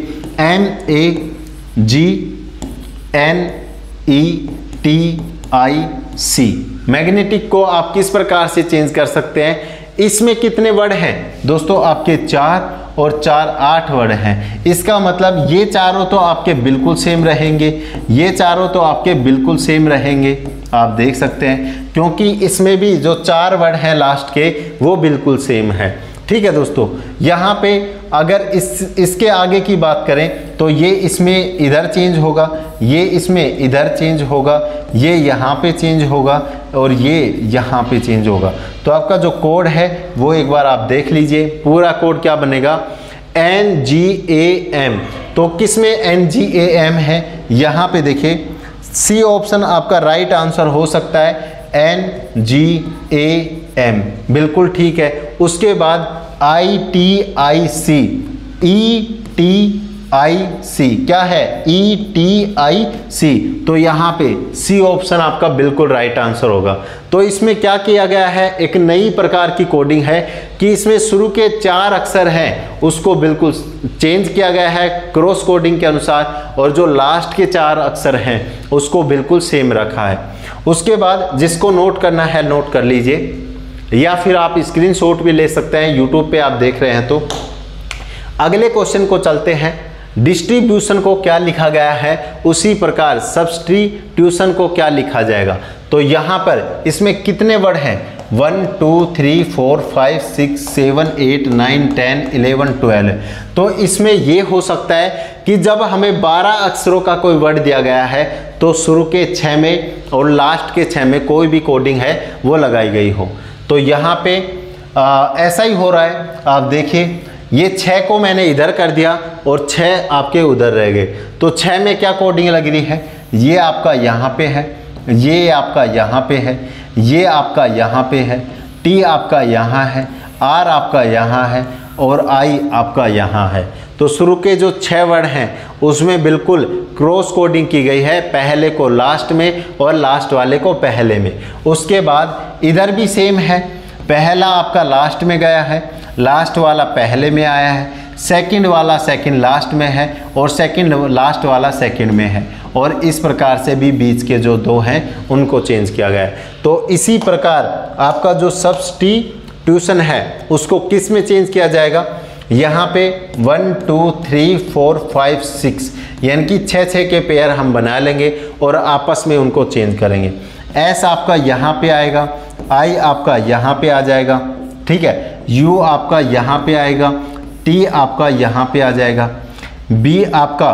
MAGNETIC, मैग्नेटिक को आप किस प्रकार से चेंज कर सकते हैं। इसमें कितने वर्ड हैं दोस्तों, आपके 4 और 4 8 वर्ड हैं। इसका मतलब ये चारों तो आपके बिल्कुल सेम रहेंगे, ये चारों तो आपके बिल्कुल सेम रहेंगे, आप देख सकते हैं, क्योंकि इसमें भी जो 4 वर्ड हैं लास्ट के वो बिल्कुल सेम है। ठीक है दोस्तों, यहाँ पे अगर इसके आगे की बात करें तो ये इसमें इधर चेंज होगा, ये इसमें इधर चेंज होगा, ये यहाँ पे चेंज होगा, और ये यहाँ पे चेंज होगा। तो आपका जो कोड है वो एक बार आप देख लीजिए, पूरा कोड क्या बनेगा, NGAM। तो किस में NGAM है, यहाँ पे देखिए, सी ऑप्शन आपका राइट आंसर हो सकता है, NGAM बिल्कुल ठीक है। उसके बाद ITIC, ETIC क्या है, ETIC। तो यहाँ पे सी ऑप्शन आपका बिल्कुल राइट आंसर होगा। तो इसमें क्या किया गया है, एक नई प्रकार की कोडिंग है कि इसमें शुरू के 4 अक्षर हैं उसको बिल्कुल चेंज किया गया है क्रॉस कोडिंग के अनुसार, और जो लास्ट के 4 अक्षर हैं उसको बिल्कुल सेम रखा है। उसके बाद जिसको नोट करना है नोट कर लीजिए, या फिर आप स्क्रीनशॉट भी ले सकते हैं, यूट्यूब पे आप देख रहे हैं। तो अगले क्वेश्चन को चलते हैं। डिस्ट्रीब्यूशन को क्या लिखा गया है उसी प्रकार सब्स्टिट्यूशन को क्या लिखा जाएगा। तो यहाँ पर इसमें कितने वर्ड हैं, 1 2 3 4 5 6 7 8 9 10 11 12। तो इसमें ये हो सकता है कि जब हमें 12 अक्षरों का कोई वर्ड दिया गया है तो शुरू के 6 में और लास्ट के 6 में कोई भी कोडिंग है वो लगाई गई हो। तो यहाँ पे ऐसा ही हो रहा है, आप देखिए, ये 6 को मैंने इधर कर दिया और 6 आपके उधर रह गए। तो 6 में क्या कोडिंग लग रही है, ये आपका यहाँ पे है, ये आपका यहाँ पे है, ये आपका यहाँ पे है, टी आपका यहाँ है, आर आपका यहाँ है, और आई आपका यहाँ है। तो शुरू के जो 6 वर्ड हैं उसमें बिल्कुल क्रॉस कोडिंग की गई है, पहले को लास्ट में और लास्ट वाले को पहले में। उसके बाद इधर भी सेम है, पहला आपका लास्ट में गया है, लास्ट वाला पहले में आया है, सेकंड वाला सेकंड लास्ट में है, और सेकंड लास्ट वाला सेकंड में है। और इस प्रकार से भी बीच के जो 2 हैं उनको चेंज किया गया है। तो इसी प्रकार आपका जो सब्स्टिट्यूशन है उसको किस में चेंज किया जाएगा, यहाँ पे 1 2 3 4 5 6 यानी कि 6 के पेयर हम बना लेंगे और आपस में उनको चेंज करेंगे। एस आपका यहाँ पे आएगा, आई आपका यहाँ पे आ जाएगा, ठीक है, यू आपका यहाँ पे आएगा, टी आपका यहाँ पे आ जाएगा, बी आपका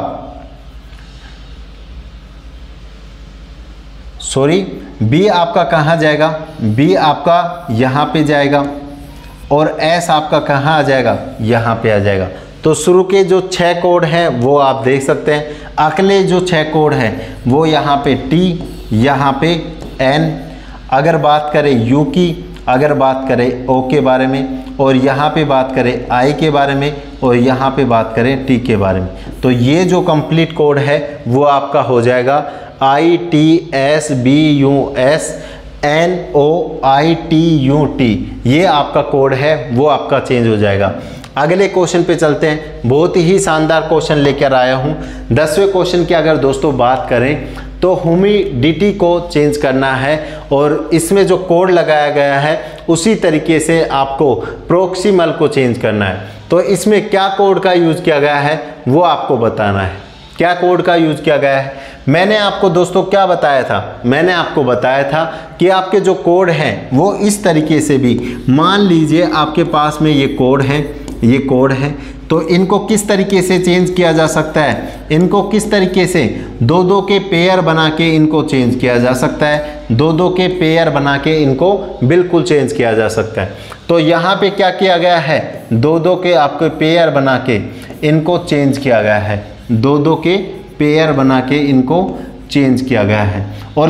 बी आपका कहाँ जाएगा, बी आपका यहाँ पे जाएगा और एस आपका कहाँ आ जाएगा, यहाँ पे आ जाएगा। तो शुरू के जो 6 कोड हैं वो आप देख सकते हैं। अगले जो 6 कोड हैं वो यहाँ पे टी, यहाँ पे एन, अगर बात करें यू की, अगर बात करें ओ के बारे में, और यहाँ पे बात करें आई के बारे में, और यहाँ पे बात करें टी के बारे में, तो ये जो कंप्लीट कोड है वो आपका हो जाएगा I T S B U S N O I T U T. ये आपका कोड है वो आपका चेंज हो जाएगा। अगले क्वेश्चन पे चलते हैं। बहुत ही शानदार क्वेश्चन लेकर आया हूँ। 10वें क्वेश्चन की अगर दोस्तों बात करें तो ह्यूमिडिटी को चेंज करना है और इसमें जो कोड लगाया गया है उसी तरीके से आपको प्रोक्सिमल को चेंज करना है। तो इसमें क्या कोड का यूज़ किया गया है वो आपको बताना है। क्या कोड का यूज़ किया गया है, मैंने आपको दोस्तों क्या बताया था, मैंने आपको बताया था कि आपके जो कोड हैं वो इस तरीके से भी, मान लीजिए आपके पास में ये कोड है, ये कोड है, तो इनको किस तरीके से चेंज किया जा सकता है, इनको किस तरीके से 2-2 के पेयर बना के इनको चेंज किया जा सकता है, 2-2 के पेयर बना के इनको बिल्कुल चेंज किया जा सकता है। तो यहाँ पे क्या किया गया है, 2-2 के आपके पेयर बना के इनको चेंज किया गया है, 2-2 के पेयर बना के इनको चेंज किया गया है। और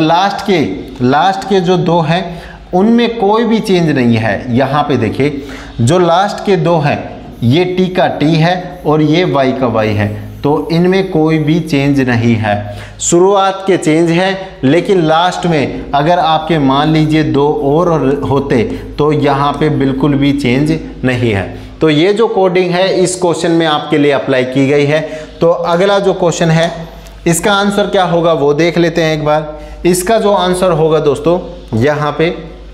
लास्ट के जो 2 हैं उनमें कोई भी चेंज नहीं है। यहाँ पे देखिए जो लास्ट के 2 हैं ये टी का टी है और ये वाई का वाई है, तो इनमें कोई भी चेंज नहीं है। शुरुआत के चेंज है लेकिन लास्ट में अगर आपके मान लीजिए 2 और होते तो यहाँ पे बिल्कुल भी चेंज नहीं है। तो ये जो कोडिंग है इस क्वेश्चन में आपके लिए अप्लाई की गई है। तो अगला जो क्वेश्चन है इसका आंसर क्या होगा वो देख लेते हैं एक बार। इसका जो आंसर होगा दोस्तों यहाँ पे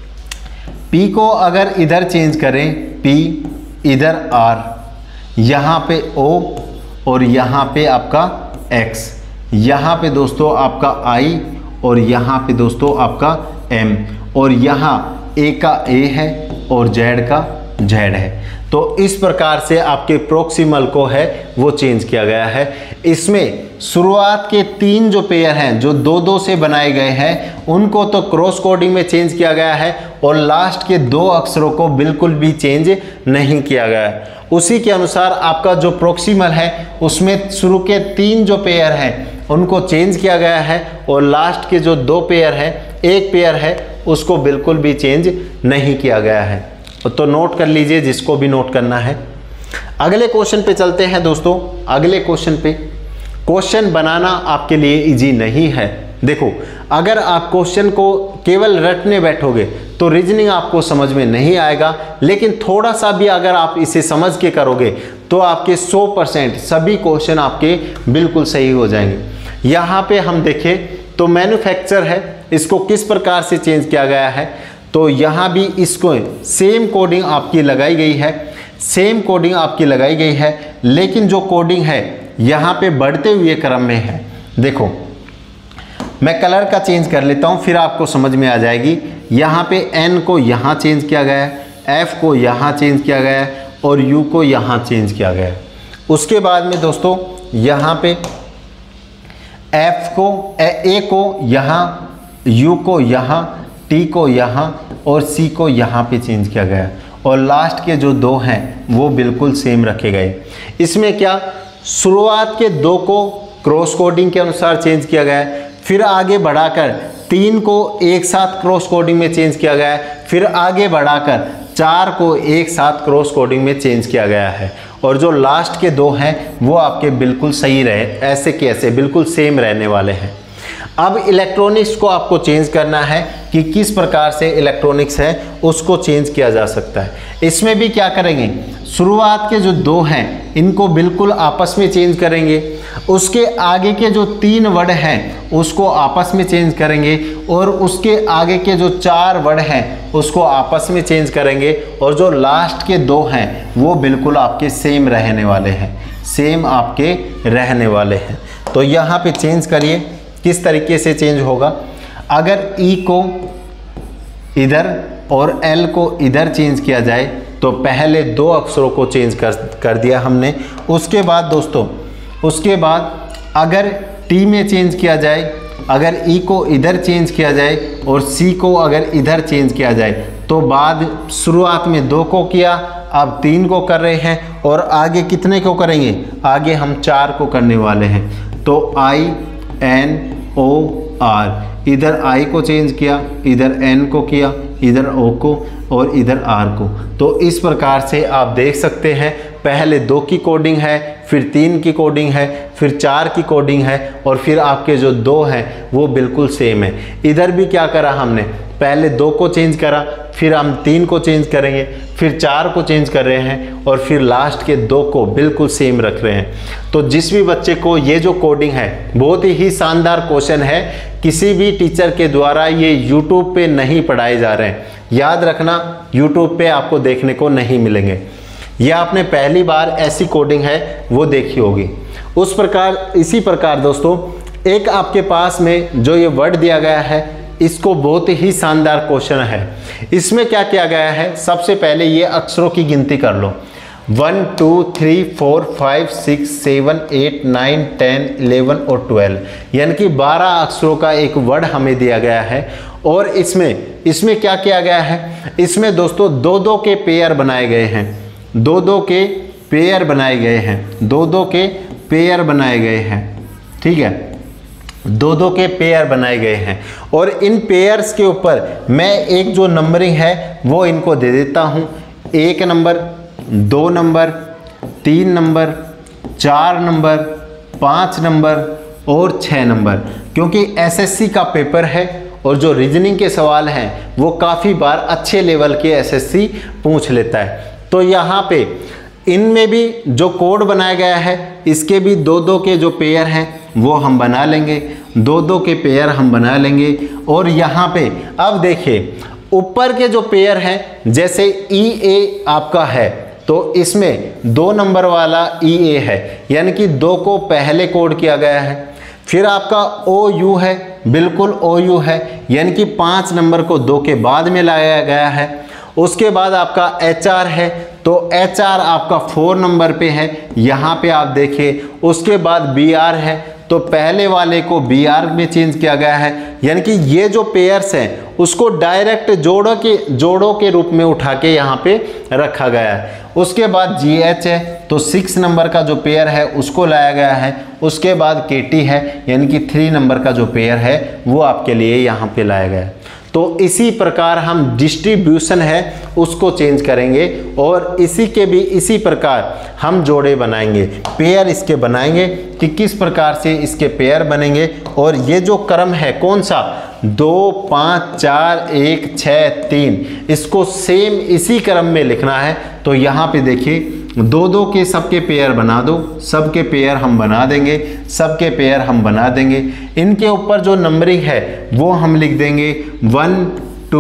P को अगर इधर चेंज करें, P इधर R, यहाँ पे O और यहाँ पे आपका X, यहाँ पे दोस्तों आपका I और यहाँ पे दोस्तों आपका M, और यहाँ A का A है और Z का Z है। तो इस प्रकार से आपके प्रोक्सिमल को है वो चेंज किया गया है। इसमें शुरुआत के 3 जो पेयर हैं जो 2-2 से बनाए गए हैं उनको तो क्रॉस कोडिंग में चेंज किया गया है और लास्ट के 2 अक्षरों को बिल्कुल भी चेंज नहीं किया गया है। उसी के अनुसार आपका जो प्रोक्सिमल है उसमें शुरू के 3 जो पेयर हैं उनको चेंज किया गया है और लास्ट के जो 2 पेयर हैं, एक पेयर है उसको बिल्कुल भी चेंज नहीं किया गया है। तो नोट कर लीजिए जिसको भी नोट करना है। अगले क्वेश्चन पे चलते हैं दोस्तों। अगले क्वेश्चन पे, क्वेश्चन बनाना आपके लिए इजी नहीं है। देखो अगर आप क्वेश्चन को केवल रटने बैठोगे तो रीजनिंग आपको समझ में नहीं आएगा, लेकिन थोड़ा सा भी अगर आप इसे समझ के करोगे तो आपके 100% सभी क्वेश्चन आपके बिल्कुल सही हो जाएंगे। यहाँ पे हम देखें तो मैन्युफैक्चर है, इसको किस प्रकार से चेंज किया गया है, तो यहाँ भी इसको सेम कोडिंग आपकी लगाई गई है, सेम कोडिंग आपकी लगाई गई है, लेकिन जो कोडिंग है यहाँ पे बढ़ते हुए क्रम में है। देखो मैं कलर का चेंज कर लेता हूँ फिर आपको समझ में आ जाएगी। यहाँ पे N को यहाँ चेंज किया गया है, F को यहाँ चेंज किया गया है और U को यहाँ चेंज किया गया है। उसके बाद में दोस्तों यहाँ पे F को A को यहाँ, U को यहाँ, T को यहाँ और C को यहाँ पे चेंज किया गया है और लास्ट के जो 2 हैं वो बिल्कुल सेम रखे गए। इसमें क्या, शुरुआत के 2 को क्रॉस कोडिंग के अनुसार चेंज किया गया है, फिर आगे बढ़ाकर 3 को एक साथ क्रॉस कोडिंग में चेंज किया गया है, फिर आगे बढ़ाकर 4 को एक साथ क्रॉस कोडिंग में चेंज किया गया है और जो लास्ट के 2 हैं वो आपके बिल्कुल सही रहे, ऐसे के ऐसे बिल्कुल सेम रहने वाले हैं। अब इलेक्ट्रॉनिक्स को आपको चेंज करना है कि किस प्रकार से इलेक्ट्रॉनिक्स है उसको चेंज किया जा सकता है। इसमें भी क्या करेंगे, शुरुआत के जो 2 हैं इनको बिल्कुल आपस में चेंज करेंगे, उसके आगे के जो 3 वर्ड हैं उसको आपस में चेंज करेंगे, और उसके आगे के जो 4 वर्ड हैं उसको आपस में चेंज करेंगे, और जो लास्ट के 2 हैं वो बिल्कुल आपके सेम रहने वाले हैं, सेम आपके रहने वाले हैं। तो यहाँ पे चेंज करिए, किस तरीके से चेंज होगा। अगर ई को इधर और एल को इधर चेंज किया जाए तो पहले 2 अक्षरों को चेंज कर दिया हमने। उसके बाद दोस्तों, उसके बाद अगर टी में चेंज किया जाए, अगर ई को इधर चेंज किया जाए और सी को अगर इधर चेंज किया जाए तो बाद शुरुआत में 2 को किया, अब 3 को कर रहे हैं, और आगे कितने को करेंगे, आगे हम 4 को करने वाले हैं। तो आई एन ओ आर, इधर आई को चेंज किया, इधर एन को किया, इधर ओ को और इधर आर को। तो इस प्रकार से आप देख सकते हैं, पहले 2 की कोडिंग है, फिर 3 की कोडिंग है, फिर 4 की कोडिंग है, और फिर आपके जो 2 हैं वो बिल्कुल सेम है। इधर भी क्या करा हमने, पहले 2 को चेंज करा, फिर हम 3 को चेंज करेंगे, फिर 4 को चेंज कर रहे हैं, और फिर लास्ट के 2 को बिल्कुल सेम रख रहे हैं। तो जिस भी बच्चे को ये जो कोडिंग है, बहुत ही शानदार क्वेश्चन है, किसी भी टीचर के द्वारा ये यूट्यूब पे नहीं पढ़ाए जा रहे हैं, याद रखना, यूट्यूब पे आपको देखने को नहीं मिलेंगे। ये आपने पहली बार ऐसी कोडिंग है वो देखी होगी। उस प्रकार इसी प्रकार दोस्तों, एक आपके पास में जो ये वर्ड दिया गया है, इसको बहुत ही शानदार क्वेश्चन है। इसमें क्या किया गया है, सबसे पहले ये अक्षरों की गिनती कर लो, 1 2 3 4 5 6 7 8 9 10 11 और 12, यानी कि 12 अक्षरों का एक वर्ड हमें दिया गया है। और इसमें क्या किया गया है, इसमें दोस्तों 2-2 के पेयर बनाए गए हैं, 2-2 के पेयर बनाए गए हैं, 2-2 के पेयर बनाए गए हैं, ठीक है, 2-2 के पेयर बनाए गए हैं। और इन पेयर्स के ऊपर मैं एक जो नंबरिंग है वो इनको दे देता हूँ, 1 number, 2 number, 3 number, 4 number, 5 number और 6 नंबर, क्योंकि एसएससी का पेपर है और जो रीजनिंग के सवाल हैं वो काफ़ी बार अच्छे लेवल के एसएससी पूछ लेता है। तो यहाँ पे इनमें भी जो कोड बनाया गया है, इसके भी 2-2 के जो पेयर हैं वो हम बना लेंगे, 2-2 के पेयर हम बना लेंगे। और यहाँ पे अब देखिए, ऊपर के जो पेयर हैं, जैसे ई ए आपका है तो इसमें 2 नंबर वाला ई ए है, यानी कि 2 को पहले कोड किया गया है। फिर आपका ओ यू है, बिल्कुल ओ यू है, यानी कि 5 नंबर को 2 के बाद में लाया गया है। उसके बाद आपका एच आर है, तो एच आर आपका 4 नंबर पे है, यहाँ पे आप देखिए। उसके बाद बी आर है, तो पहले वाले को बी आर में चेंज किया गया है, यानी कि ये जो पेयर्स हैं उसको डायरेक्ट जोड़ों के रूप में उठा के यहाँ पे रखा गया है। उसके बाद जी एच है, तो 6 नंबर का जो पेयर है उसको लाया गया है। उसके बाद के टी है, यानी कि 3 नंबर का जो पेयर है वो आपके लिए यहाँ पे लाया गया है। तो इसी प्रकार हम डिस्ट्रीब्यूशन है उसको चेंज करेंगे, और इसी प्रकार हम जोड़े बनाएंगे, पेयर इसके बनाएंगे कि किस प्रकार से इसके पेयर बनेंगे। और ये जो क्रम है कौन सा, 2 5 4 1 6 3, इसको सेम इसी क्रम में लिखना है। तो यहाँ पे देखिए, 2-2 के सबके पेयर बना दो, सबके पेयर हम बना देंगे, सबके पेयर हम बना देंगे। इनके ऊपर जो नंबरिंग है वो हम लिख देंगे 1 2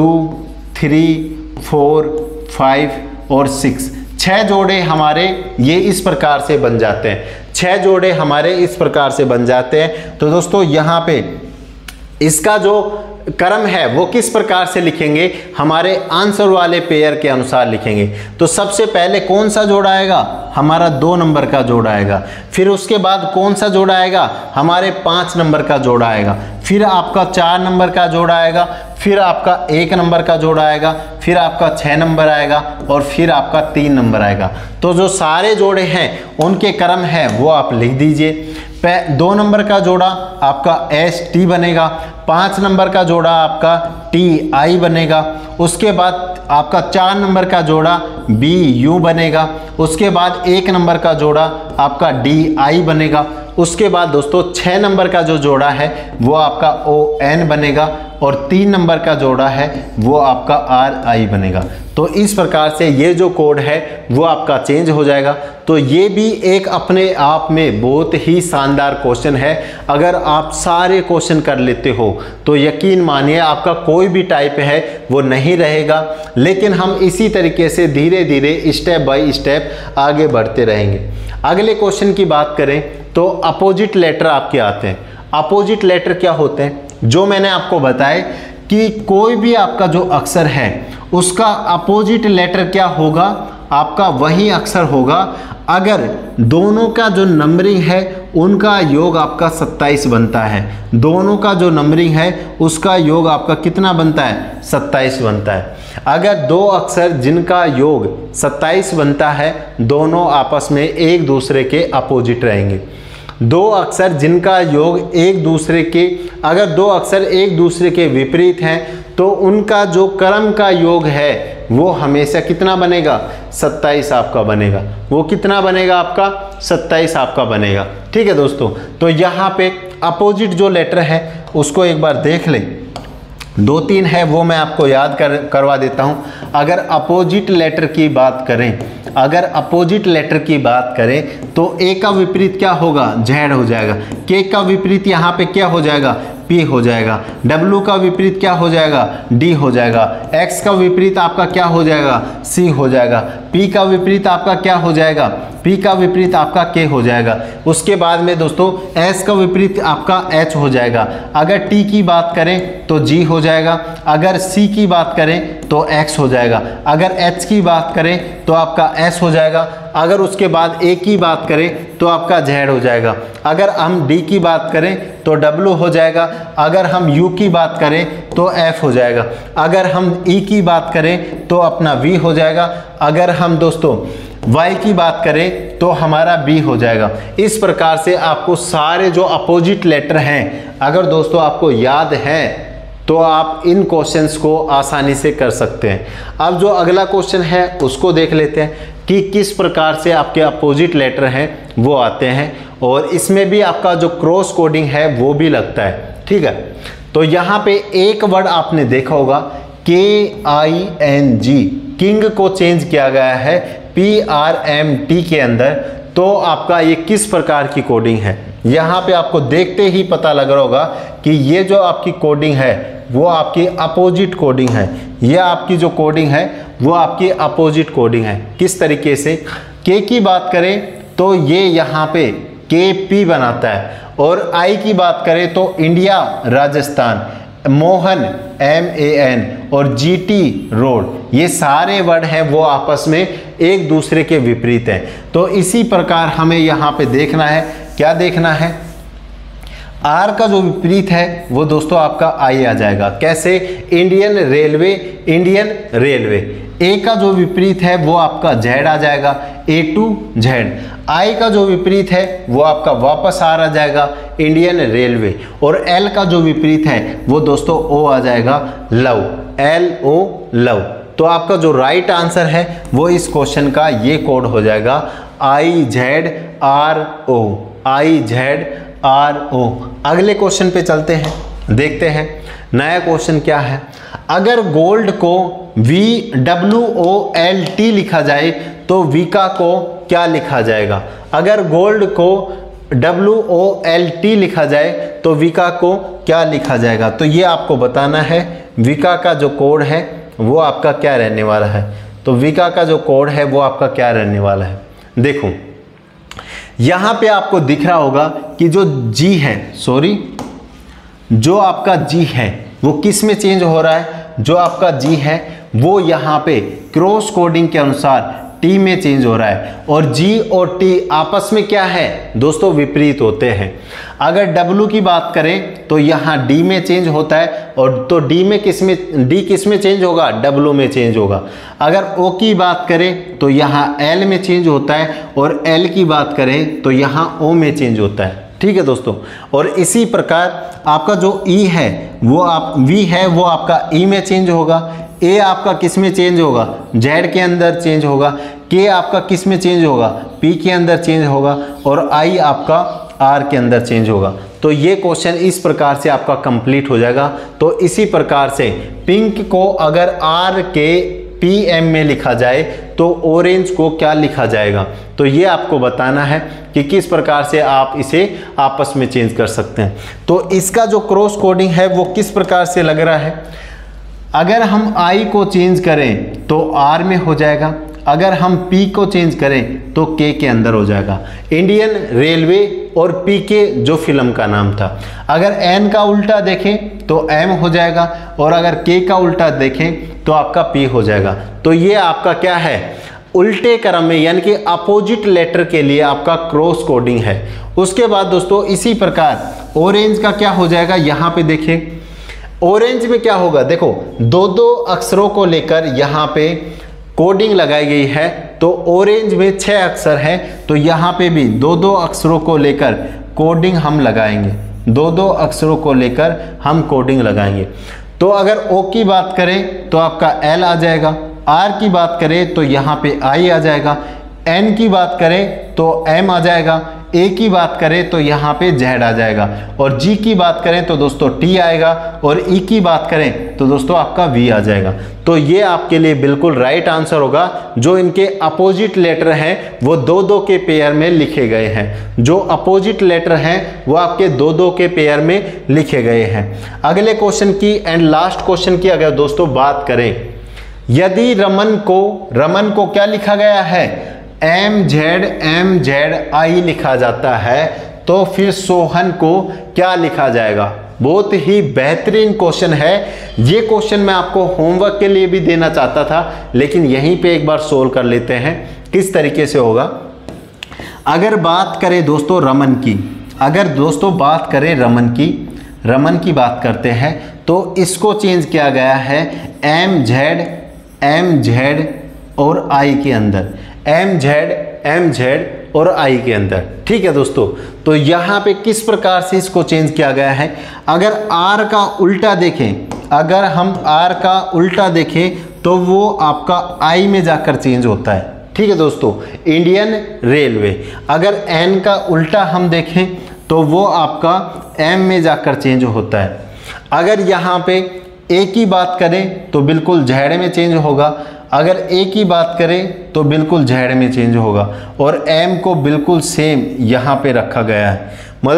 3 4 5 और 6। 6 जोड़े हमारे ये इस प्रकार से बन जाते हैं, 6 जोड़े हमारे इस प्रकार से बन जाते हैं। तो दोस्तों यहाँ पे इसका जो क्रम है वो किस प्रकार से लिखेंगे, हमारे आंसर वाले पेयर के अनुसार लिखेंगे। तो सबसे पहले कौन सा जोड़ा आएगा, हमारा 2 नंबर का जोड़ा आएगा। फिर उसके बाद कौन सा जोड़ा आएगा, हमारे 5 नंबर का जोड़ा आएगा। फिर आपका 4 नंबर का जोड़ा आएगा, फिर आपका 1 नंबर का जोड़ा आएगा, फिर आपका 6 नंबर आएगा, और फिर आपका 3 नंबर आएगा। तो जो सारे जोड़े हैं उनके क्रम है वो आप लिख दीजिए। 2 नंबर का जोड़ा आपका एस टी बनेगा, 5 नंबर का जोड़ा आपका टी आई बनेगा। उसके बाद आपका 4 नंबर का जोड़ा बी यू बनेगा। उसके बाद 1 नंबर का जोड़ा आपका डी आई बनेगा। उसके बाद दोस्तों 6 नंबर का जो जोड़ा है वो आपका ON बनेगा और 3 नंबर का जोड़ा है वो आपका RI बनेगा। तो इस प्रकार से ये जो कोड है वो आपका चेंज हो जाएगा। तो ये भी एक अपने आप में बहुत ही शानदार क्वेश्चन है। अगर आप सारे क्वेश्चन कर लेते हो तो यकीन मानिए आपका कोई भी टाइप है वो नहीं रहेगा। लेकिन हम इसी तरीके से धीरे धीरे स्टेप बाय स्टेप आगे बढ़ते रहेंगे। अगले क्वेश्चन की बात करें तो अपोजिट लेटर आपके आते हैं। अपोजिट लेटर क्या होते हैं? जो मैंने आपको बताया कि कोई भी आपका जो अक्षर है उसका अपोजिट लेटर क्या होगा, आपका वही अक्षर होगा अगर दोनों का जो नंबरिंग है उनका योग आपका 27 बनता है। दोनों का जो नंबरिंग है उसका योग आपका कितना बनता है? 27 बनता है। अगर दो अक्षर जिनका योग 27 बनता है दोनों आपस में एक दूसरे के अपोजिट रहेंगे। दो अक्षर जिनका योग एक दूसरे के, अगर दो अक्षर एक दूसरे के विपरीत हैं तो उनका जो क्रम का योग है वो हमेशा कितना बनेगा? 27 आपका बनेगा। वो कितना बनेगा आपका? 27 आपका बनेगा। ठीक है दोस्तों, तो यहाँ पे अपोजिट जो लेटर है उसको एक बार देख लें। 2-3 है वो मैं आपको याद करवा देता हूँ। अगर अपोजिट लेटर की बात करें, अगर अपोजिट लेटर की बात करें तो ए का विपरीत क्या होगा? Z हो जाएगा। के का विपरीत यहाँ पे क्या हो जाएगा? P हो जाएगा। W का विपरीत क्या हो जाएगा? D हो जाएगा। X का विपरीत आपका क्या हो जाएगा? C हो जाएगा। P का विपरीत आपका क्या हो जाएगा? P का विपरीत आपका K हो जाएगा। उसके बाद में दोस्तों S का विपरीत आपका H हो जाएगा। अगर T की बात करें तो G हो जाएगा। अगर C की बात करें तो X हो जाएगा। अगर H की बात करें तो आपका S हो जाएगा। अगर उसके बाद A की बात करें तो आपका Z हो जाएगा। अगर हम D की बात करें तो W हो जाएगा। अगर हम U की बात करें तो F हो जाएगा। अगर हम E की बात करें तो अपना V हो जाएगा। अगर हम दोस्तों Y की बात करें तो हमारा B हो जाएगा। इस प्रकार से आपको सारे जो अपोजिट लेटर हैं अगर दोस्तों आपको याद है तो आप इन क्वेश्चंस को आसानी से कर सकते हैं। अब जो अगला क्वेश्चन है उसको देख लेते हैं कि किस प्रकार से आपके अपोजिट लेटर हैं वो आते हैं और इसमें भी आपका जो क्रॉस कोडिंग है वो भी लगता है। ठीक है, तो यहाँ पे एक वर्ड आपने देखा होगा KING, किंग को चेंज किया गया है PRMT के अंदर। तो आपका ये किस प्रकार की कोडिंग है? यहाँ पे आपको देखते ही पता लग रहा होगा कि ये जो आपकी कोडिंग है वो आपकी अपोजिट कोडिंग है। ये आपकी जो कोडिंग है वो आपकी अपोजिट कोडिंग है। किस तरीके से? के की बात करें तो ये यहाँ पे KP बनाता है और आई की बात करें तो इंडिया राजस्थान, मोहन MAN और GT रोड, ये सारे वर्ड हैं वो आपस में एक दूसरे के विपरीत हैं। तो इसी प्रकार हमें यहाँ पे देखना है, क्या देखना है? आर का जो विपरीत है वो दोस्तों आपका आई आ जाएगा। कैसे? Indian railway, Indian railway. A का जो विपरीत है वो आपका Z आ जाएगा, A2Z। आई का जो विपरीत है वो आपका वापस आर आ जाएगा, इंडियन रेलवे। और एल का जो विपरीत है वो दोस्तों O आ जाएगा, लव, LO लव। तो आपका जो राइट आंसर है वो इस क्वेश्चन का ये कोड हो जाएगा IZRO, IZRO। अगले क्वेश्चन पे चलते हैं, देखते हैं नया क्वेश्चन क्या है। अगर गोल्ड को VWOLT लिखा जाए तो विका को क्या लिखा जाएगा? अगर गोल्ड को WOLT लिखा जाए तो विका को क्या लिखा जाएगा? तो ये आपको बताना है विका का जो कोड है वो आपका क्या रहने वाला है। तो विका का जो कोड है वो आपका क्या रहने वाला है? देखो यहाँ पे आपको दिख रहा होगा कि जो G है, सॉरी, जो आपका G है वो किस में चेंज हो रहा है? जो आपका G है वो यहाँ पे क्रॉस कोडिंग के अनुसार T में चेंज हो रहा है और G और T आपस में क्या है दोस्तों? विपरीत होते हैं। अगर W की बात करें तो यहाँ D में चेंज होता है और तो D किस में चेंज होगा? W में चेंज होगा। अगर O की बात करें तो यहाँ L में चेंज होता है और L की बात करें तो यहाँ O में चेंज होता है। ठीक है दोस्तों, और इसी प्रकार आपका जो E है वो V है वो आपका E में चेंज होगा। A आपका किस में चेंज होगा? Z के अंदर चेंज होगा। K आपका किस में चेंज होगा? P के अंदर चेंज होगा। और I आपका आर के अंदर चेंज होगा। तो ये क्वेश्चन इस प्रकार से आपका कंप्लीट हो जाएगा। तो इसी प्रकार से पिंक को अगर आर के PM में लिखा जाए तो ऑरेंज को क्या लिखा जाएगा, तो ये आपको बताना है कि किस प्रकार से आप इसे आपस में चेंज कर सकते हैं। तो इसका जो क्रॉस कोडिंग है वो किस प्रकार से लग रहा है, अगर हम I को चेंज करें तो R में हो जाएगा, अगर हम P को चेंज करें तो K के अंदर हो जाएगा। इंडियन रेलवे और PK जो फिल्म का नाम था। अगर N का उल्टा देखें तो M हो जाएगा और अगर K का उल्टा देखें तो आपका P हो जाएगा। तो ये आपका क्या है, उल्टे क्रम में यानी कि अपोजिट लेटर के लिए आपका क्रॉस कोडिंग है। उसके बाद दोस्तों इसी प्रकार ऑरेंज का क्या हो जाएगा, यहाँ पे देखें ऑरेंज में क्या होगा, देखो दो दो अक्षरों को लेकर यहाँ पे कोडिंग लगाई गई है। तो ऑरेंज में 6 अक्षर है तो यहाँ पे भी दो दो अक्षरों को लेकर कोडिंग हम लगाएंगे, दो दो अक्षरों को लेकर हम कोडिंग लगाएंगे। तो अगर O की बात करें तो आपका L आ जाएगा, R की बात करें तो यहाँ पे I आ जाएगा, N की बात करें तो M आ जाएगा, A की बात करें तो यहाँ पे Z आ जाएगा और G की बात करें तो दोस्तों T आएगा और E की बात करें तो दोस्तों आपका V आ जाएगा। तो ये आपके लिए बिल्कुल राइट आंसर होगा। जो इनके अपोजिट लेटर हैं वो दो दो के पेयर में लिखे गए हैं, जो अपोजिट लेटर हैं वो आपके दो दो के पेयर में लिखे गए हैं। अगले क्वेश्चन की एंड लास्ट क्वेश्चन की अगर दोस्तों बात करें, यदि रमन को क्या लिखा गया है, MZI लिखा जाता है तो फिर सोहन को क्या लिखा जाएगा। बहुत ही बेहतरीन क्वेश्चन है। ये क्वेश्चन मैं आपको होमवर्क के लिए भी देना चाहता था, लेकिन यहीं पे एक बार सोल्व कर लेते हैं किस तरीके से होगा। अगर बात करें दोस्तों रमन की, अगर दोस्तों बात करें रमन की बात करते हैं तो इसको चेंज किया गया है MZ और I के अंदर, MZ और I के अंदर। ठीक है दोस्तों, तो यहाँ पे किस प्रकार से इसको चेंज किया गया है। अगर R का उल्टा देखें, अगर हम R का उल्टा देखें तो वो आपका I में जाकर चेंज होता है। ठीक है दोस्तों, इंडियन रेलवे। अगर N का उल्टा हम देखें तो वो आपका M में जाकर चेंज होता है। अगर यहाँ पे A की बात करें तो बिल्कुल Z में चेंज होगा, अगर A की बात करें तो बिल्कुल Z में चेंज होगा और M को बिल्कुल सेम यहाँ पे रखा गया है।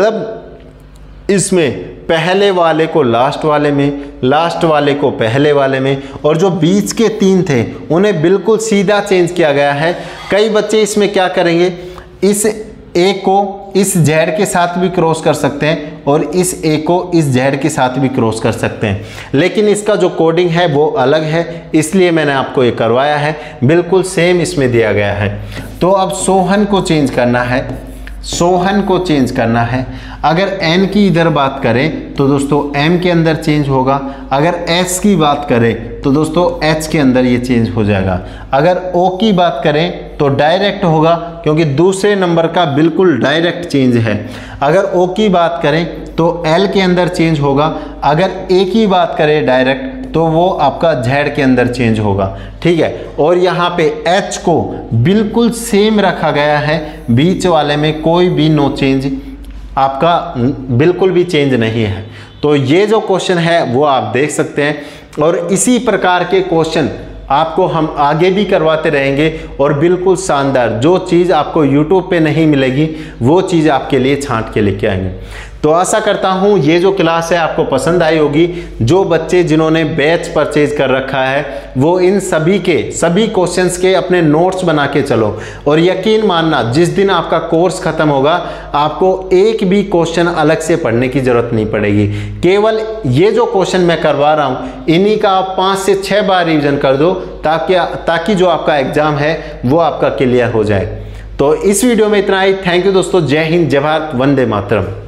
मतलब इसमें पहले वाले को लास्ट वाले में, लास्ट वाले को पहले वाले में, और जो बीच के 3 थे उन्हें बिल्कुल सीधा चेंज किया गया है। कई बच्चे इसमें क्या करेंगे, इस A को इस Z के साथ भी क्रॉस कर सकते हैं और इस A को इस Z के साथ भी क्रॉस कर सकते हैं, लेकिन इसका जो कोडिंग है वो अलग है, इसलिए मैंने आपको ये करवाया है। बिल्कुल सेम इसमें दिया गया है। तो अब सोहन को चेंज करना है, सोहन को चेंज करना है। अगर N की इधर बात करें तो दोस्तों M के अंदर चेंज होगा, अगर S की बात करें तो दोस्तों H के अंदर ये चेंज हो जाएगा। अगर O की बात करें तो डायरेक्ट होगा क्योंकि दूसरे नंबर का बिल्कुल डायरेक्ट चेंज है। अगर O की बात करें तो L के अंदर चेंज होगा, अगर A की बात करें डायरेक्ट तो वो आपका Z के अंदर चेंज होगा। ठीक है, और यहाँ पे H को बिल्कुल सेम रखा गया है, बीच वाले में कोई भी नो चेंज, आपका बिल्कुल भी चेंज नहीं है। तो ये जो क्वेश्चन है वो आप देख सकते हैं और इसी प्रकार के क्वेश्चन आपको हम आगे भी करवाते रहेंगे और बिल्कुल शानदार जो चीज़ आपको YouTube पे नहीं मिलेगी वो चीज़ आपके लिए छांट के लेके आएंगे। तो आशा करता हूँ ये जो क्लास है आपको पसंद आई होगी। जो बच्चे जिन्होंने बैच परचेज कर रखा है वो इन सभी क्वेश्चंस के अपने नोट्स बना के चलो, और यकीन मानना जिस दिन आपका कोर्स खत्म होगा आपको एक भी क्वेश्चन अलग से पढ़ने की जरूरत नहीं पड़ेगी। केवल ये जो क्वेश्चन मैं करवा रहा हूँ इन्हीं का आप 5 से 6 बार रिविजन कर दो ताकि जो आपका एग्जाम है वो आपका क्लियर हो जाए। तो इस वीडियो में इतना ही। थैंक यू दोस्तों। जय हिंद, जय भारत, वंदे मातरम।